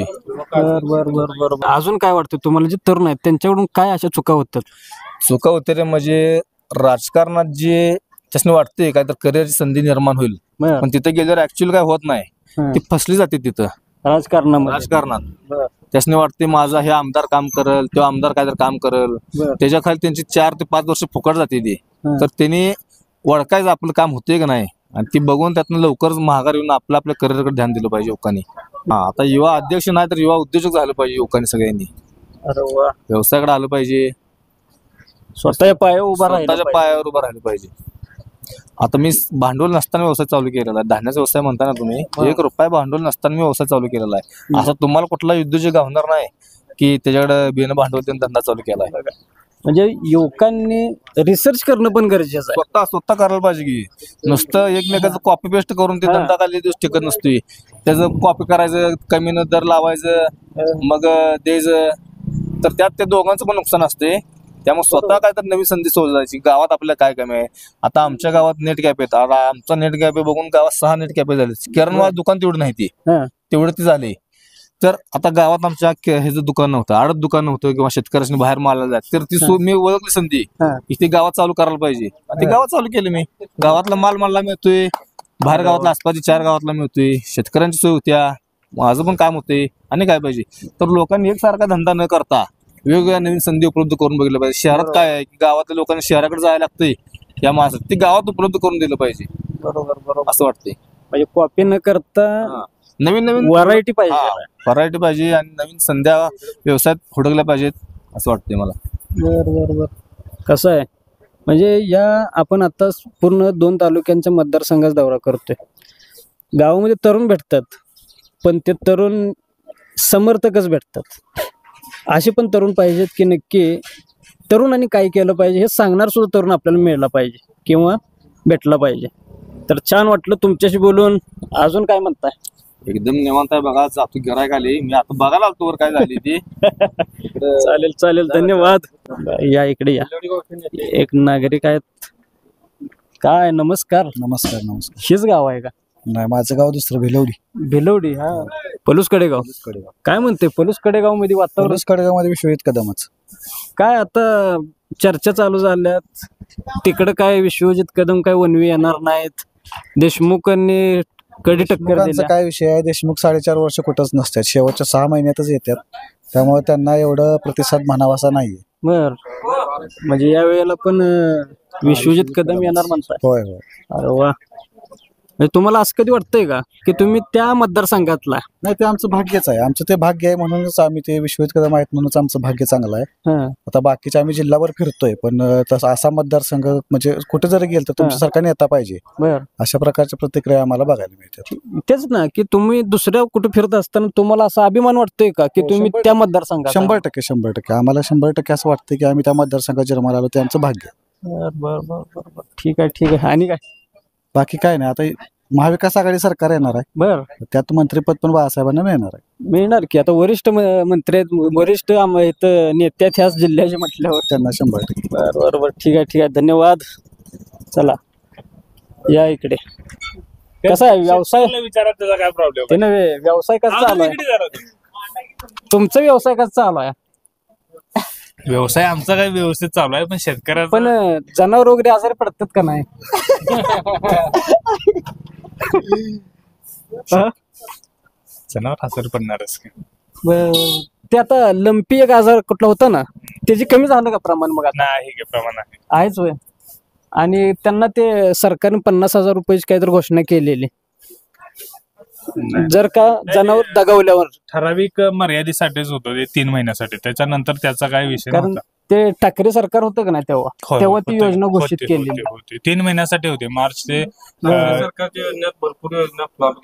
बरोबर. अजून काय वाटतं तुम्हाला, जे तरुण आहेत त्यांच्याकडून काय अशा चुका होतात?
चुका होते रे, म्हणजे राजकारणात जे त्यासने वाटते काय तर करिअरची संधी निर्माण होईल,
बरं.
पण तिथे गेल्यावर ऍक्च्युअली काय होत नाही, ती फसली जाते तिथं राजकारणात. त्यासने वाटते माझा हे आमदार काम करेल, तो आमदार काय तर काम करेल,
बरं.
त्याच्या खाली त्यांची 4 ते 5 वर्ष फुकट जाते ती. तर त्यांनी ओळखायचं आपलं काम होतंय का नाही, आणि ती बघून त्यातनं लवकरच महागार येऊन आपल्या करिअरकडे ध्यान दिलं पाहिजे युवकांनी. आता युवा अध्यक्ष नाही तर युवा उद्योजक झालं पाहिजे युवकांनी सगळ्यांनी.
अरे वा.
व्यवसायाकडे आलं पाहिजे,
स्वतःच्या पायावर उभा
स्वतःच्या पायावर उभं राहिलं पाहिजे. आता मी भांडवल नसताना व्यवसाय चालू केलेला आहे. धान्याचा व्यवसाय म्हणताना तुम्ही, 1 रुपया भांडवल नसताना मी व्यवसाय चालू केलेला आहे. असं तुम्हाला कुठला उद्योजक गावणार नाही की त्याच्याकडे बिन भांडवल देऊन धंदा चालू केला आहे.
म्हणजे युवकांनी रिसर्च करणं पण गरजेचं आहे.
स्वतः करायला पाहिजे की नुसतं एकमेकाचं कॉपी पेस्ट करून ते धंदा काही दिवस टिकत नसतोय. त्याचं कॉपी करायचं, कमीनं दर लावायचं, मग द्यायचं, तर त्यात ते दोघांचं पण नुकसान असते. त्यामुळे स्वतः काय तर नवीन संधी शोधायची. गावात आपल्याला काय कमी आहे, आता आमच्या गावात नेट कॅफे आहेत. आता आमचा नेट कॅफे बघून गावात 6 नेट कॅफे झाले. किराणा दुकान तेवढं नाही ती, तेवढं ती झाली. तर आता गावात आमच्या ह्याचं दुकान नव्हतं, आडत दुकान नव्हतं किंवा शेतकऱ्यांनी बाहेर मालायला जात, तर ती मी ओळखली संधी इथे गावात चालू करायला पाहिजे. ते गावात चालू केलं मी. गावातला माल मला मिळतोय, बाहेर गावातला आसपासच्या 4 गावातला मिळतोय, शेतकऱ्यांची सोय होत्या, माझं पण काम होते. आणि काय पाहिजे तर लोकांनी एकसारखा धंदा न करता वेगवेगळ्या नवीन संधी उपलब्ध करून बघितलं पाहिजे. शहरात काय आहे की गावातल्या लोकांना शहराकडे जायला लागतंय, या माणसात ते गावात उपलब्ध करून दिलं पाहिजे. बरोबर असं वाटतंय.
म्हणजे कॉपी न करता
नवीन
व्हरायटी पाहिजे.
व्हरायटी पाहिजे आणि नवीन संध्या व्यवसायात हुडकल्या पाहिजेत असं वाटतंय मला.
बर. कसं आहे म्हणजे या आपण आता पूर्ण 2 तालुक्यांच्या मतदारसंघाचा दौरा करतोय. गावामध्ये तरुण भेटतात, पण ते तरुण समर्थकच भेटतात. असे पण तरुण पाहिजेत की नक्की तरुणांनी काय केलं पाहिजे हे सांगणार सुद्धा तरुण आपल्याला मिळला पाहिजे किंवा भेटला पाहिजे. तर छान वाटलं तुमच्याशी बोलून. अजून काय म्हणताय?
एकदम निवांत आहे बघा. जातो गिरायक आली, मी आता बघायला आलतो वर काय झाली ती.
चालेल धन्यवाद. या इकडे या. एक नागरिक आहेत. काय नमस्कार. हेच गाव आहे का?
नाही, माझं गाव दुसरं
भिलवडी. हा, पलूस कडेगाव. काय म्हणते पलूस कडेगाव मध्ये वातावरण?
कडेगाव मध्ये विश्वजित कदमच.
काय आता चर्चा चालू झाल्यात तिकडे, काय विश्वजित कदम काय वनवी येणार नाहीत, देशमुखांनी कधी टक्कर दिली?
काय विषय आहे, देशमुख 4.5 वर्ष कुठंच नसतात, शेवटच्या 6 महिन्यातच येतात. त्यामुळे त्यांना एवढं प्रतिसाद म्हणावासा नाहीये.
बर. म्हणजे या वेळेला पण विश्वजित कदम येणार म्हणताय?
होय.
अरे वा. म्हणजे तुम्हाला असं कधी वाटतंय का की तुम्ही त्या मतदारसंघातला?
नाही, ते आमचं भाग्यच आहे. आमचं ते भाग्य आहे म्हणूनच आम्ही ते विश्वजित कदम आहेत म्हणूनच आमचं भाग्य चांगलं आहे. आता बाकीचे आम्ही जिल्हाभर फिरतोय, पण तसा असा मतदारसंघ म्हणजे कुठे जरी गेल तर तुमच्यासारखा नेता पाहिजे, अशा प्रकारच्या प्रतिक्रिया आम्हाला बघायला मिळतात.
तेच ना, की तुम्ही दुसऱ्या कुठे फिरत असताना तुम्हाला असा अभिमान वाटतोय का की तुम्ही त्या मतदारसंघात?
100% आम्हाला 100% असं वाटतं की आम्ही त्या मतदारसंघात जन्माला आलो, ते आमचं भाग्य.
बर. ठीक आहे. आणि काय
बाकी काय नाही. आता महाविकास आघाडी सरकार येणार आहे.
बर.
त्यात मंत्रिपद पण बाळासाहेबांना
मिळणार की? आता वरिष्ठ मंत्री आहेत, वरिष्ठ नेते आहेत ह्याच जिल्ह्याचे म्हटल्यावर
त्यांना 100%.
बरोबर. ठीक आहे. धन्यवाद. चला या इकडे. कसा आहे व्यवसाय?
विचारा त्याचा काय प्रॉब्लेम.
ते नव्हे, व्यवसाय कसा चालू आहे तुमचा? व्यवसाय कसा चालू आहे?
व्यवसाय आमचा काय व्यवस्थित चालू आहे, पण शेतकऱ्याचा
पण जनावर वगैरे आजारी पडतात का नाही?
जनावर आजारी पडणारच.
ते आता लंपी एक आजार कुठला होता ना, त्याची कमी झालं का प्रमाण? मग आता
नाही का प्रमाण
आहेच होय. आणि त्यांना ते सरकारने 50,000 रुपयाची काहीतरी घोषणा केलेली, जर का जनावर दगावल्यावर.
ठराविक मर्यादेसाठीच होतं ते 3 महिन्यासाठी, त्याच्यानंतर त्याचा काय विषय
कारण
नव्हता.
ते ठाकरे सरकार होतं का नाही तेव्हा ती योजना घोषित केली
होती. 3 महिन्यासाठी होते, मार्च ते. सरकारच्या योजनेत भरपूर योजना फ्लॉप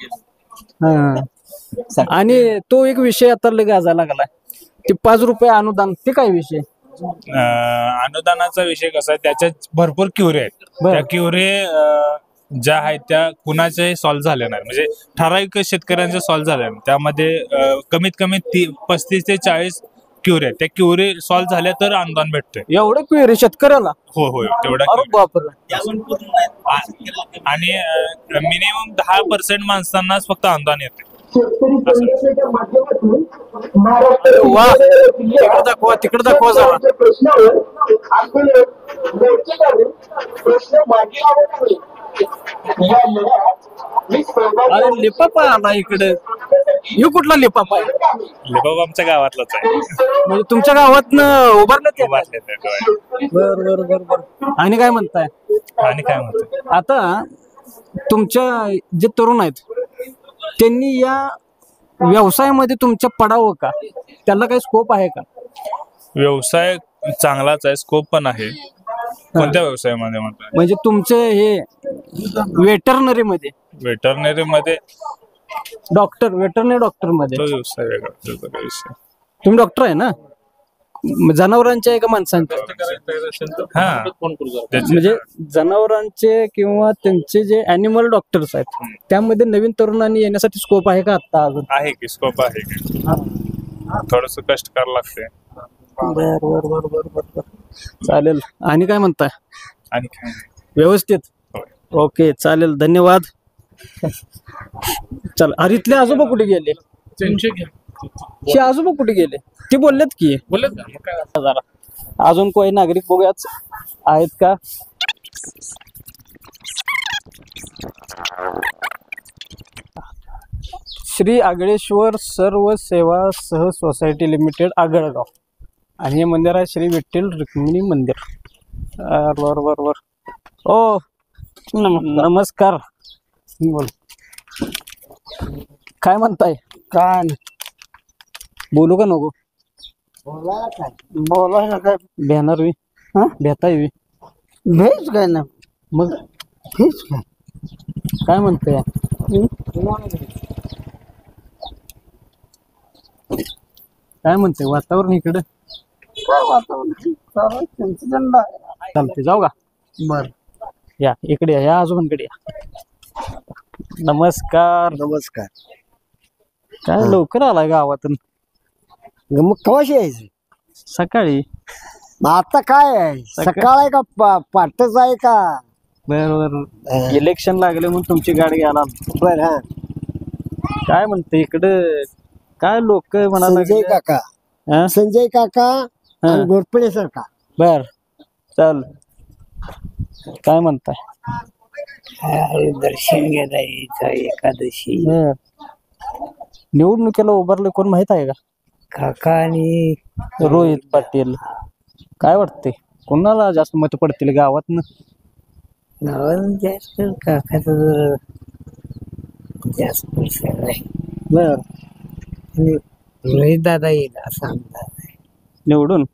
गेली.
आणि तो एक विषय आता गाजा लागला, ते 5 रुपये अनुदान. ते काय विषय?
अनुदानाचा विषय कसा आहे, त्याच्यात भरपूर क्युरे आहेत. त्या क्युरे ज्या आहेत त्या कुणाच्याही सॉल्व्ह झाल्या नाही, म्हणजे ठराविक शेतकऱ्यांच्या सॉल्व्ह झाल्या नाही. त्यामध्ये कमीत कमी 35 ते 40 क्युरे आहेत. त्या क्युरे सॉल्व्ह झाल्या तर अनुदान भेटतंय.
एवढं क्वेरी शेतकऱ्याला?
हो हो, तेवढा
अरे बापरे.
आणि मिनिमम 10% माणसांनाच फक्त अनुदान येते.
वा, तिकडे दाखवा जरा. अरे लिपापा आला इकडे. हे कुठला लिपापा आहे?
लिबाब आमच्या गावातलाच आहे.
म्हणजे तुमच्या गावात उभारण्यात
उभारलेलं आहे.
बर बर बर बर. आणि काय म्हणताय?
आणि काय म्हणतो,
आता तुमच्या जे तरुण आहेत त्यांनी या व्यवसायामध्ये तुमच्या पडावं का? त्याला काही स्कोप आहे का?
व्यवसाय चांगलाच आहे, स्कोप पण आहे. कोणत्या व्यवसायामध्ये म्हणताय?
म्हणजे तुमचं हे वेटरनरी मध्ये,
वेटरनरी मध्ये
वेटरनरी डॉक्टर मध्ये.
तो व्यवसाय वेगळा, त्याचा काही विषय.
तुम्ही डॉक्टर आहे ना? जनावरांच्या आहे का माणसांच्या?
हा,
म्हणजे जनावरांचे किंवा त्यांचे जे अॅनिमल डॉक्टर्स आहेत त्यामध्ये नवीन तरुणांनी येण्यासाठी स्कोप आहे का आता अजून?
आहे की, स्कोप आहे की. थोडस कष्ट करावं लागते.
बर बर बर बर बर बर. चालेल. आणि काय म्हणताय?
आणि काय
व्यवस्थित? ओके, चालेल, धन्यवाद. चल. अरे इथले आजोबा कुठे गेले? हे आजोबा कुठे गेले? ते बोललेत की जरा. अजून कोणी नागरिक बघूयाच आहेत का? श्री आगळेश्वर सर्व सेवा सह सोसायटी लिमिटेड, आगळगाव. आणि हे मंदिर आहे श्री विठ्ठल रुक्मिणी मंदिर. बर बर बर. ओ नमस्कार. बोल, काय म्हणताय?
काय
बोलू का नको?
बोलायला काय
भेणार वी? भेता येवी?
भेज काय ना,
मग
भेज काय
काय म्हणतोय? काय म्हणते वातावरण इकडे? चालते, जाऊ का?
बर,
या इकडे या आजोबांकडे या. नमस्कार.
नमस्कार.
काय लवकर आलाय गावातून?
मग कवाशी यायचं?
सकाळी.
आता काय आहे, सकाळ आहे का पाटच आहे का?
बरोबर. इलेक्शन लागले म्हणून तुमची गाडी घ्यायला.
बर. हा,
काय म्हणते इकडं? काय लोक म्हणाला?
संजय काका, संजय काका आणि घोरपडे सरका.
बर, चल. काय म्हणताय?
दर्शन घ्यायला यायचं एकादशी.
निवडणुकीला उभारले कोण माहित आहे का?
काका आणि
रोहित पाटील. काय वाटते कोणाला जास्त मत पडतील गावात?
जास्त काकाचं जास्त आहे.
बर.
रोहित दादा येईल असा अंदाज आहे.
निवडून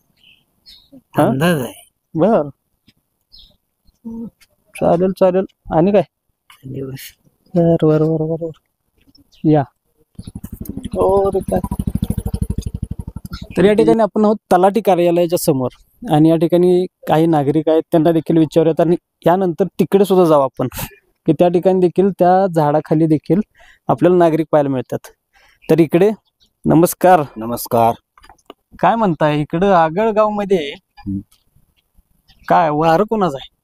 अंदाज आहे.
बर, चालेल चालेल. आणि काय? बर बर बर बर. या. तर या ठिकाणी आपण आहोत तलाठी कार्यालयाच्या समोर. आणि या ठिकाणी काही नागरिक आहेत, त्यांना देखील विचारूयात. आणि यानंतर तिकडे सुद्धा जाऊ आपण, की त्या ठिकाणी देखील त्या झाडाखाली देखील आपल्याला नागरिक पाहायला मिळतात. तर इकडे नमस्कार.
नमस्कार.
काय म्हणताय इकडं आगळगाव मध्ये? काय वारं कोणाचं आहे?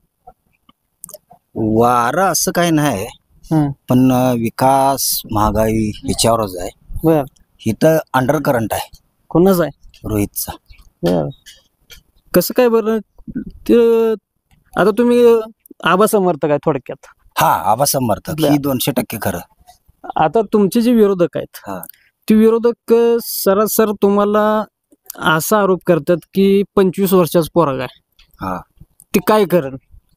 वारं असं काही नाही, पण विकास महागाई ह्याच्यावरच आहे.
बर.
इथं अंडर करंट आहे.
कोणाचं आहे?
रोहितचा.
बर. कसं काय बरं? ते आता तुम्ही आबा समर्थक आहे थोडक्यात?
हा, आबा समर्थक ही 200% खरं.
आता तुमचे जे विरोधक आहेत ते विरोधक सरासर तुम्हाला असा आरोप करतात की 25 वर्षाचा पोरगा आहे, ते काय करेल?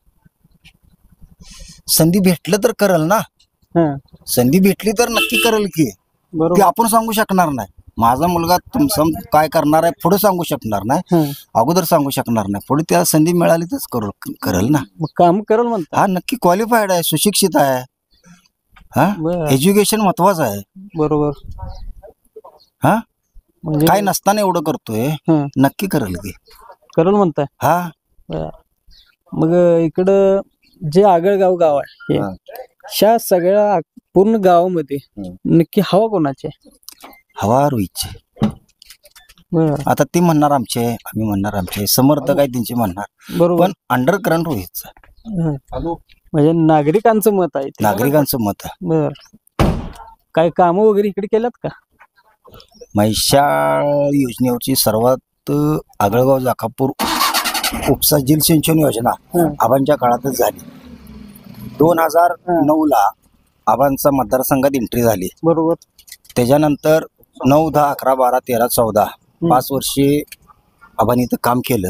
संधी भेटलं तर करल ना. संधी भेटली तर नक्की करेल की. ते आपण सांगू शकणार नाही. माझा मुलगा तुमचं काय करणार आहे पुढे सांगू शकणार नाही, अगोदर सांगू शकणार नाही. पुढे त्याला संधी मिळाली तर करेल ना.
काम करेल म्हणता?
हा, नक्की क्वालिफाईड आहे, सुशिक्षित आहे. हा, एज्युकेशन महत्वाचं आहे.
बरोबर.
हा,
म्हणजे
काय नसताना एवढं करतोय,
हं.
नक्की करेल की.
करेल म्हणताय.
हा
बरं. मग इकडं जे आगळगाव गाव आहे
हा.
ह्या सगळ्या पूर्ण गावामध्ये नक्की हवा कोणाची आहे?
हवा रोहितची.
बरं.
आता ती म्हणणार आमचे, आम्ही म्हणणार आमचे, समर्थक आहे त्यांचे म्हणणार,
बरोबर.
पण अंडरकरंट रोहितचं.
म्हणजे नागरिकांचं मत आहे ते.
नागरिकांचं मत आहे.
बर. काय कामं वगैरे इकडे केल्यात का?
म्हैसाळ योजनेवरची सर्वात आगळगाव जाकापूर उपसा जलसिंचन योजना आबांच्या काळातच झाली. 2009 आबांचा मतदारसंघात एंट्री झाली.
बरोबर.
त्याच्यानंतर 9, 10, 11, 12, 13, 14 5 वर्षे आबांनी इथं काम केलं.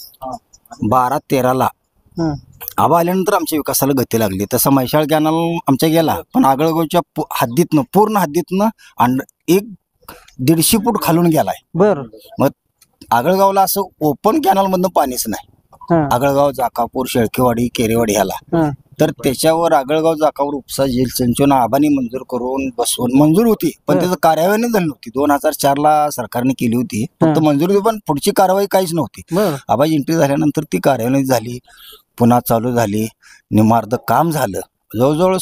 12-13ला आबा आल्यानंतर आमच्या विकासाला गती लागली. तसं म्हैसाळ कॅनल आमच्या गेला, पण आगळगावच्या हद्दीतनं, पूर्ण हद्दीतनं 150 फूट खालून गेलाय.
बर.
मग आगळगावला असं ओपन कॅनल मधनं पाणीच नाही. आगळगाव, जाकापूर, शेळकेवाडी, केरेवाडी ह्याला, तर त्याच्यावर आगळगाव जाकापूर उपसा जलसिंचन आबांनी मंजूर करून बसवून मंजूर होती, पण त्याचं कार्यान्वयन झाली नव्हती. 2004ला सरकारने केली होती, फक्त मंजुरी होती, पण पुढची कारवाई काहीच नव्हती. आबाची एंट्री झाल्यानंतर ती कार्यान्वित झाली, पुन्हा चालू झाली, निमार्ध काम झालं, जवळजवळ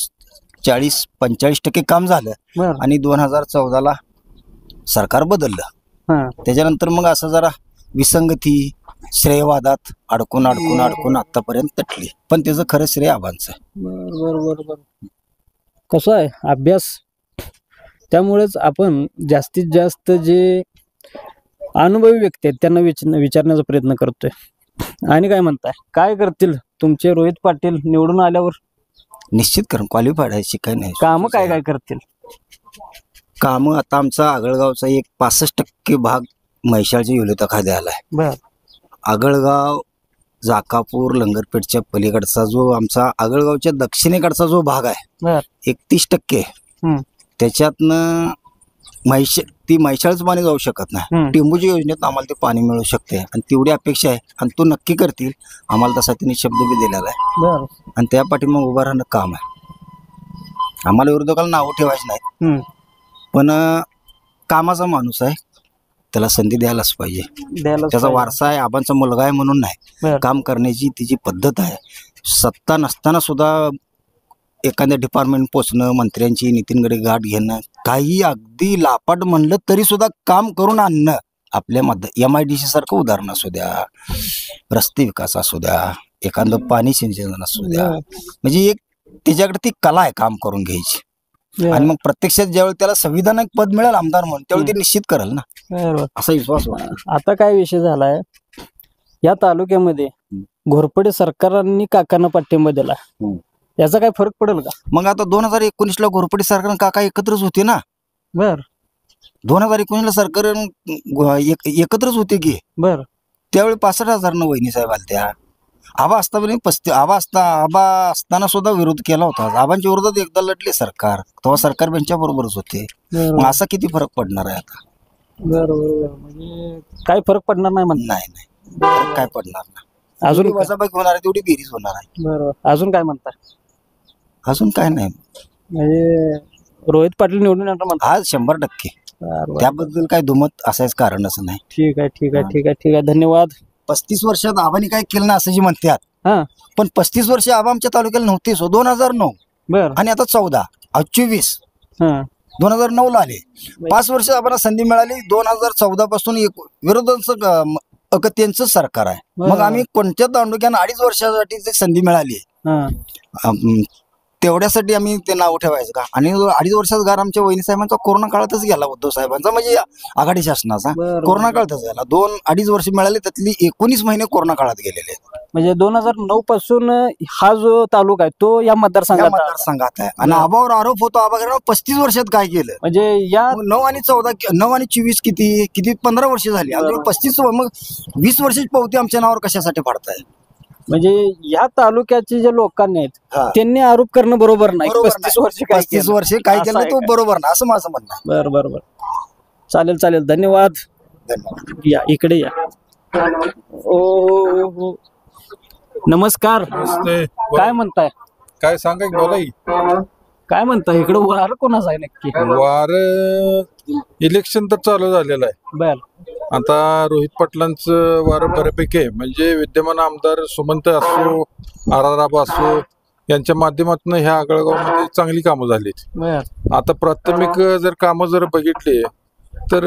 40-45% काम झालं. आणि 2014ला सरकार बदललं. त्याच्यानंतर मग असं जरा विसंगती, श्रेयवादात अडकून आतापर्यंत तटली, पण त्याचं खरं श्रेय आबांचं आहे.
बरोबर. कसं आहे अभ्यास, त्यामुळेच आपण जास्तीत जास्त जे अनुभवी व्यक्ती आहेत त्यांना विचारण्याचा प्रयत्न करतोय. आणि काय म्हणताय, काय करतील तुमचे रोहित पाटील निवडून आल्यावर?
निश्चित करून क्वालिफाईड आहे, शिकाय नाही.
काम काय करतील?
काम आता आमचा आगळगावचा एक 65% भाग म्हैसाळच्या योलिताखाली आलाय. आगळगाव, जाकापूर, लंगरपेठच्या पलीकडचा जो आमचा आगळगावच्या दक्षिणेकडचा जो भाग आहे 31%, त्याच्यातनं ती म्हैसाळच पाणी जाऊ शकत नाही. टेंबूच्या योजनेत आम्हाला ते पाणी मिळू शकते, आणि तेवढी अपेक्षा आहे, आणि तो नक्की करतील. आम्हाला तसा त्यांनी शब्द बी दिलेला आहे, आणि त्या पाठीमागे उभं राहणं काम आहे. आम्हाला विरोधकाला नावं ठेवायची नाही, पण कामाचा माणूस आहे, त्याला संधी द्यायलाच पाहिजे. त्याचा वारसा आहे, आबांचा मुलगा आहे म्हणून नाही, काम करण्याची तिची पद्धत आहे. सत्ता नसताना सुद्धा एखाद्या डिपार्टमेंट पोचणं, मंत्र्यांची नितीन गडे गाठ घेणं, काही अगदी लापाट म्हणलं तरी सुद्धा काम करून आणणं. आपल्या MIDC सारखं उदाहरण असू द्या, रस्ते विकास असू द्या, एखादं पाणी सिंचन असू द्या, म्हणजे एक त्याच्याकडे ती कला आहे काम करून घ्यायची. आणि मग प्रत्यक्षात ज्यावेळी त्याला संविधानिक पद मिळेल आमदार म्हणून, त्यावेळी ते निश्चित करेल ना, असा विश्वास वाटतो.
आता काय विषय झालाय, या तालुक्यामध्ये घोरपडे सरकारांनी काकांना पाठिंबा दिला, याचा काय फरक पडेल का?
मग आता 2019ला घोरपडे सरकार काका एकत्रच होते ना. 2019ला सरकार एकत्रच होते की. त्यावेळी 65,000 वहिनी साहेब आल्या. आबा असताना सुद्धा विरोध केला होता. आबांच्या विरोधात एकदा लढले सरकार, तेव्हा सरकार त्यांच्या बरोबरच होते. मग असा किती फरक पडणार आहे आता?
म्हणजे काय फरक पडणार नाही म्हणत?
नाही, काय पडणार नाही. अजून वजाबाकी होणार आहे, तेवढी बेरीज होणार आहे.
अजून काय म्हणतात?
अजून काय नाही,
म्हणजे रोहित पाटील निवडून येणार म्हणतात?
आज 100%. त्याबद्दल काय दुमत असायच कारणच नाही.
ठीक आहे, धन्यवाद.
35 वर्षात आबांनी काय केलं ना असं जी म्हणतात, पण 35 वर्ष आबा आमच्या तालुक्याला नव्हते. 2009 आणि आता 14, आज 24. 2009ला आले, 5 वर्ष आबांना संधी मिळाली. 2014 पासून विरोधाचं अकत्यांचं सरकार आहे. मग आम्ही कोणत्या तालुक्यानं 2.5 वर्षासाठी संधी मिळाली, तेवढ्यासाठी आम्ही ते नाव ठेवायचं का? आणि 2.5 वर्षाचा गार आमच्या वहिनी साहेबांचा कोरोना काळातच गेला, उद्धव साहेबांचा, म्हणजे आघाडी शासनाचा कोरोना काळातच गेला. 2-2.5 वर्ष मिळाले, त्यातली 19 महिने कोरोना काळात गेलेले आहेत.
म्हणजे 2009 पासून हा जो तालुका आहे तो या मतदारसंघात
आहे. आणि आबावर आरोप होतो, आबा 35 वर्षात काय केलं,
म्हणजे या
9 आणि 14, 9 आणि 24 किती 15 वर्ष झाली. 35, मग 20 वर्षाची पावती आमच्या नावावर कशासाठी फाडताय?
म्हणजे या तालुक्याचे जे लोकांनी आहेत त्यांनी आरोप करणं बरोबर नाही. 35
वर्ष काय केलं तो बरोबर नाही असं माझं म्हणणं आहे.
बरोबर. चालेल, धन्यवाद. या इकडे या. ओ नमस्कार. काय म्हणताय?
काय सांगा बोला.
काय म्हणता इकडे वार कोणाचा आहे नक्की?
वार इलेक्शन तर चालू झालेलं आहे.
बर
आता रोहित पाटलांचं वार बऱ्यापैकी आहे. म्हणजे विद्यमान आमदार सुमंत असो, आराराबा असो, यांच्या माध्यमातून ह्या आगळगावमध्ये चांगली कामं झालीत.
बर
आता प्राथमिक जर कामं जर बघितली तर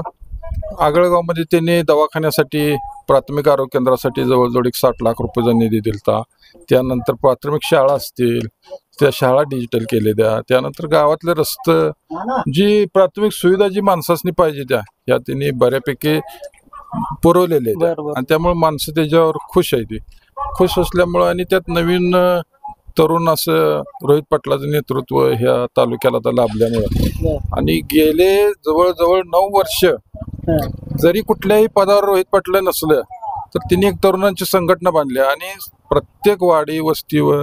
आगळगावमध्ये त्यांनी दवाखान्यासाठी, प्राथमिक आरोग्य केंद्रासाठी जवळजवळ 60 लाख रुपयाचा निधी दिलता. त्यानंतर प्राथमिक शाळा असतील त्या शाळा डिजिटल केलेल्या. त्यानंतर गावातले रस्ते, जी प्राथमिक सुविधा जी माणसासनी पाहिजे त्या त्यांनी बऱ्यापैकी पुरवलेले आहेत.
बरं.
आणि त्यामुळे माणसं त्याच्यावर खुश आहे. ती खुश असल्यामुळं आणि त्यात नवीन तरुण असं रोहित पाटलाचं नेतृत्व ह्या तालुक्याला आता लाभल्यामुळं आणि गेले जवळजवळ 9 वर्ष जरी कुठल्याही पदावर रोहित पाटील नसलं तर त्यांनी एक तरुणांची संघटना बांधली आणि प्रत्येक वाडी वस्तीवर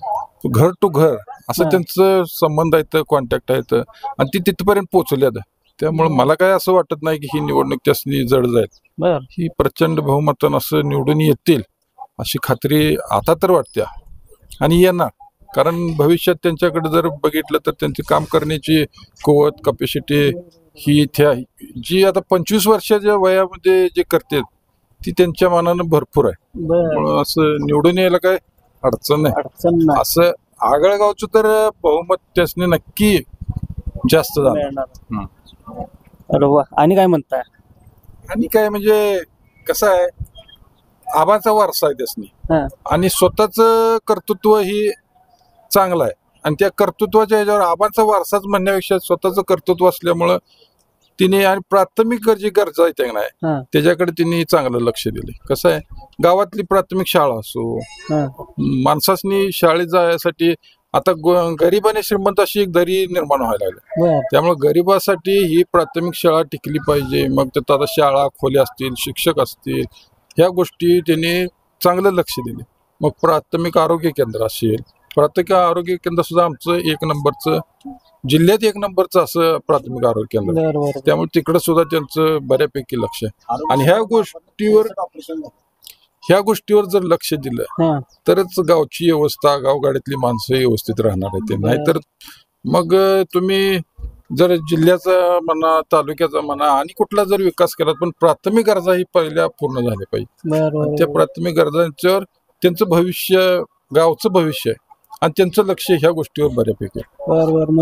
घर टू घर असं त्यांचं संबंध आहेत, कॉन्टॅक्ट आहेत आणि ती तिथपर्यंत पोहोचल्यात. त्यामुळे मला काय असं वाटत नाही की ही निवडणूक त्यासनी जड जाईल. ही प्रचंड बहुमतानं असं निवडून येतील अशी खात्री आता तर वाटते आणि येणार. कारण भविष्यात त्यांच्याकडे जर बघितलं तर त्यांची काम करण्याची कुवत, कपॅसिटी ही इथे जी आता 25 वर्षाच्या वयामध्ये जे करते ती त्यांच्या मनानं भरपूर आहे. त्यामुळं असं निवडून यायला काय अडचण नाही. असं आगळगावचं तर बहुमत त्यासने नक्की जास्त झालं.
अरे वा. आणि काय म्हणताय?
आणि काय म्हणजे कसं आहे, आबाचा वारसा आहे त्यासनी आणि स्वतःच कर्तृत्व ही चांगलं आहे आणि त्या कर्तृत्वाच्या ह्याच्यावर आबाचा वारसाच म्हणण्यापेक्षा स्वतःच कर्तृत्व असल्यामुळं तिने आणि प्राथमिक जी गरजा आहे त्या नाही त्याच्याकडे तिने चांगलं लक्ष दिले. कसं आहे, गावातली प्राथमिक शाळा असो, माणसासनी शाळेत जायसाठी आता गरीब आणि श्रीमंत अशी एक दरी निर्माण व्हायला लागली. त्यामुळे गरिबासाठी ही प्राथमिक शाळा टिकली पाहिजे. मग त्यात आता शाळा खोल्या असतील, शिक्षक असतील, ह्या गोष्टी त्यांनी चांगलं लक्ष दिले. मग प्राथमिक आरोग्य केंद्र असेल, प्राथमिक आरोग्य केंद्र सुद्धा आमचं 1 नंबरचं, जिल्ह्यात 1 नंबरचं असं प्राथमिक आरोग्य केंद्र. त्यामुळे तिकडे सुद्धा त्यांचं बऱ्यापैकी लक्ष आहे आणि ह्या गोष्टीवर जर लक्ष दिलं तरच गावची व्यवस्था, गावगाड्यातली माणसं व्यवस्थित राहणार आहेत. नाहीतर मग तुम्ही जर जिल्ह्याचा म्हणा, तालुक्याचा म्हणा आणि कुठला जर विकास केला पण प्राथमिक गरजा ही पहिल्या पूर्ण झाल्या पाहिजे. त्या प्राथमिक गरजांच्यावर त्यांचं भविष्य, गावचं भविष्य आहे आणि त्यांचं लक्ष ह्या गोष्टीवर बऱ्यापैकी.
बरोबर.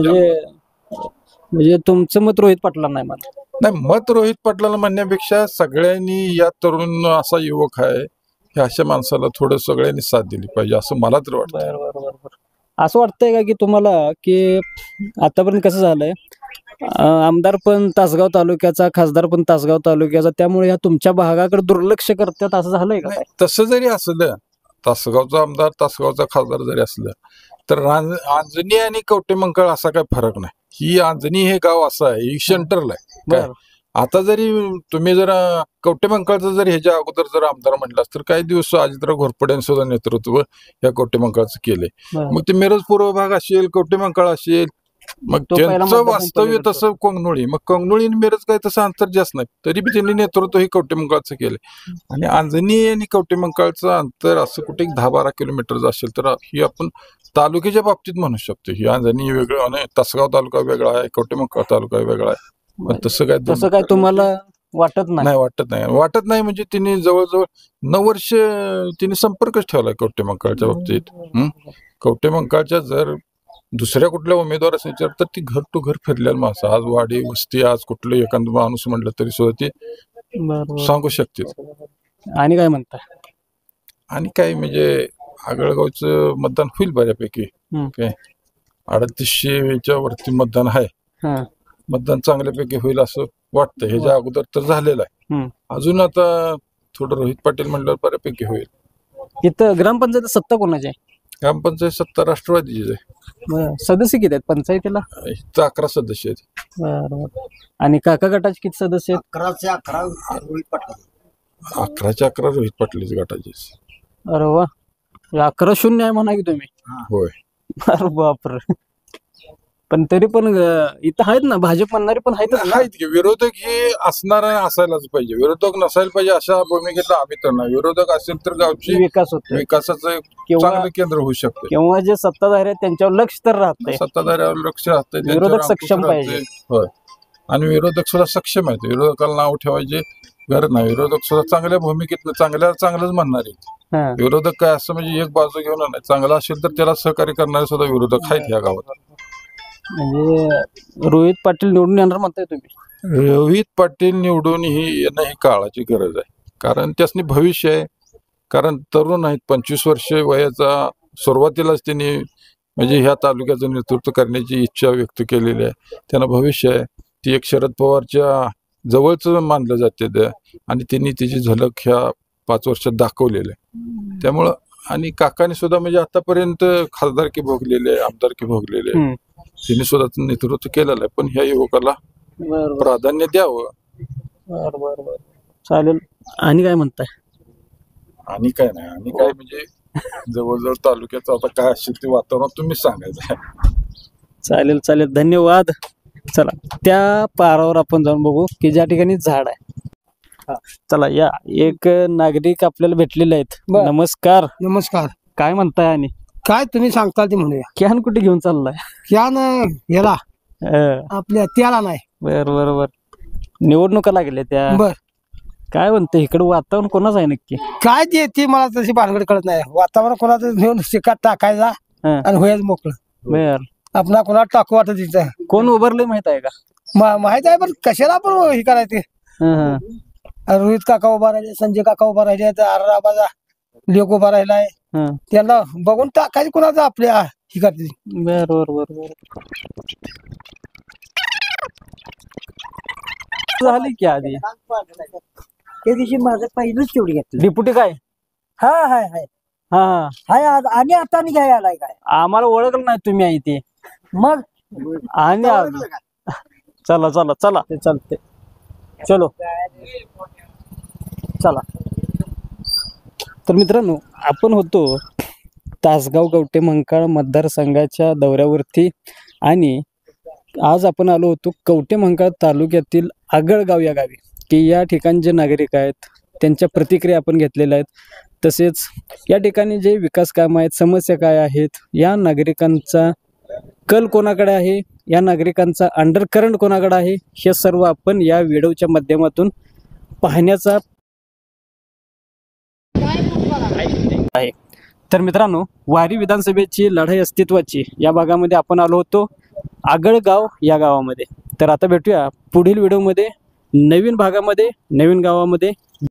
म्हणजे तुमचं मत रोहित पाटला नाही?
मत रोहित पाटलाला म्हणण्यापेक्षा सगळ्यांनी, या तरुण असा युवक आहे, ह्या अशा माणसाला थोडं सगळ्यांनी साथ दिली पाहिजे असं मला तर वाटतं.
बरोबर. असं वाटतंय का की तुम्हाला की आतापर्यंत कसं झालंय, आमदार पण तासगाव तालुक्याचा, खासदार पण तासगाव तालुक्याचा, त्यामुळे ह्या तुमच्या भागाकडे दुर्लक्ष करतात असं झालंय का?
तसं जरी असलं, तासगावचा आमदार, तासगावचा खासदार जरी असलं तर आंजणी आणि कवटेमंकाळ असा काही फरक नाही. ही आंजणी हे गाव असं आहे, ही सेंटरला आहे. आता जरी तुम्ही जर कवटेमंकाळचं जर ह्याच्या अगोदर जर आमदार म्हटलास तर काही दिवस अजितराव घोरपड्यांचं सुद्धा नेतृत्व या कवटेमंकाळचं केलंय. मग ते मिरज पूर्व भाग असेल, कवटेमंकाळ असेल, मग त्यांचं वास्तव्य तसं कोंगनोळी, मग कोंगनोळी आणि मिरज काही तसं अंतर जास्त नाही, तरी बी त्यांनी नेतृत्व हे कवटेमंकाळचं केलंय. आणि आंजणी आणि कवटेमंकाळचं अंतर असं कुठे 10-12 किलोमीटरचं असेल तर ही आपण तालुक्याच्या बाबतीत म्हणू शकतो. ही आंजणी वेगळं आणि तासगाव तालुका वेगळा आहे, कवटेमंकाळ तालुका वेगळा आहे. तसं काय
तुम्हाला वाटत नाही?
वाटत नाही म्हणजे तिने जवळजवळ 9 वर्ष तिने संपर्कच ठेवलाय कवटेमंकाळच्या बाबतीत. कवटेमंकाळच्या जर दुसऱ्या कुठल्या उमेदवार असेल तर ती घर टू घर फिरलेला माणसं, आज वाडी वस्ती, आज कुठलं एखादं माणूस म्हटलं तरी सुद्धा ते सांगू शकते.
आणि काय म्हणताय?
आणि काय म्हणजे आगळगावचं मतदान होईल बऱ्यापैकी. काय 3800च्या वरती मतदान आहे. मतदान चांगल्यापैकी होईल असं वाटतं. ह्याच्या अगोदर तर झालेलं आहे. अजून आता थोडं रोहित पाटील म्हणल्यावर बऱ्यापैकी होईल.
इथं ग्रामपंचायत सत्ता कोणाची आहे?
ग्रामपंचायत सत्ता राष्ट्रवादीची आहे.
सदस्य किती आहेत पंचायतीला?
11 सदस्य आहेत.
आणि काका गटाचे किती सदस्य आहेत?
11 रोहित पाटील.
11 रोहित पाटील गटाचे.
अरे वा. 11-0 आहे म्हणा की तुम्ही?
होय.
अरे बापरे. पण तरी पण इथं आहेत ना भाजप म्हणणारे पण आहेत ना.
आहेत की विरोधक हे असणार असायलाच पाहिजे, विरोधक नसायला पाहिजे अशा भूमिकेतला आम्ही तर नाही. विरोधक असेल तर गावची
विकास होतो
विकासाचं एक
किंवा-
चांगलं केंद्र होऊ शकतं.
किंवा जे सत्ताधारी आहेत त्यांच्यावर लक्ष तर राहतंय.
सत्ताधाऱ्यावर लक्ष राहतंय,
विरोधक
त्यांच्यावर
सक्षम
अंकुश राहतंय. होय, आणि विरोधक सुद्धा सक्षम आहेत. विरोधकाला नाव ठेवायचे गरज नाही. विरोधक सुद्धा चांगल्या भूमिकेत चांगलंच म्हणणार आहेत.
हा.
विरोधक काय असं म्हणजे एक बाजू घेऊन नाही, चांगला असेल तर त्याला सहकार्य करणारे सुद्धा विरोधक आहेत ह्या गावात.
म्हणजे रोहित पाटील निवडून येणार म्हणताय तुम्ही.
रोहित पाटील निवडून येणं ही काळाची गरज आहे, कारण त्यासनी भविष्य आहे. कारण तरुण आहेत, 25 वर्ष वयाचा सुरुवातीलाच त्यांनी म्हणजे ह्या तालुक्याचं नेतृत्व करण्याची इच्छा व्यक्त केलेली आहे. त्यांना भविष्य आहे. ती एक शरद पवारच्या जवळच मानलं जाते आणि त्यांनी त्याची झलक ह्या 5 वर्षात दाखवलेलं आहे. त्यामुळं आणि काकाने सुद्धा म्हणजे आतापर्यंत खासदारकी भोगलेले आहे, आमदारकी भोगलेले आहे. त्यांनी सुद्धा नेतृत्व केलेलं आहे, पण ह्या युवकाला प्राधान्य द्यावं.
बरं चालेल. आणि काय म्हणताय?
आणि काय नाही, आणि काय म्हणजे जवळजवळ तालुक्याचं आता काय असेल ते वातावरण तुम्ही सांगायचं आहे.
चालेल धन्यवाद. चला त्या पारावर आपण जाऊन बघू की ज्या ठिकाणी झाड आहे. चला या एक नागरिक आपल्याला भेटलेले आहेत. नमस्कार.
नमस्कार.
काय म्हणताय? आणि
काय तुम्ही सांगता ते म्हणूया.
कॅन कुठे घेऊन चाललाय?
कॅन याला आपल्या त्याला नाही.
बर निवडणुका लागल्या त्या.
बर
काय म्हणते इकडे वातावरण कोणाच आहे नक्की?
काय ते मला तशी भानगड कळत नाही. वातावरण कोणाचं घेऊन शिकात टाकायचा आणि होईल मोकळं.
बर
आपला कोणा टाकू वाटत तिथं.
कोण उभारलंय माहित आहे का?
माहित आहे, पण कशाला आपण हे करायचे. रोहित काका उभा राहिले, संजय काका उभा राहिले, आराबाजा लेक उभा राहिलाय. त्यांना बघून टाकायचं कोणाचं आपल्या हे करते.
बर झाली की आधी
त्या दिवशी माझं पहिलंच तेवढी घेतलं.
डिप्युटी काय?
हाय आणि आता घ्यायला आलाय काय?
आम्हाला ओळखलं नाही तुम्ही आहे ते.
मग
आणि चला ते चालते. चलो चला. तर मित्रांनो आपण होतो तासगाव कवठे मंकाळ मतदारसंघाच्या दौऱ्यावरती आणि आज आपण आलो होतो कवठे मंकाळ तालुक्यातील आगळगाव या गावी की या ठिकाणी जे नागरिक आहेत त्यांच्या प्रतिक्रिया आपण घेतलेल्या आहेत. तसेच या ठिकाणी जे विकास काम आहेत, समस्या काय आहेत, या नागरिकांचा कल कोणाकडे आहे, या नागरिकांचा अंडरकरंट कोणाकडे आहे, हे सर्व आपण या व्हिडिओच्या माध्यमातून पाहण्याचा आहे. तर मित्रांनो वारी विधानसभेची लढाई अस्तित्वाची या भागामध्ये आपण आलो होतो आगळगाव या गावामध्ये. तर आता भेटूया पुढील व्हिडिओमध्ये नवीन भागामध्ये नवीन गावामध्ये.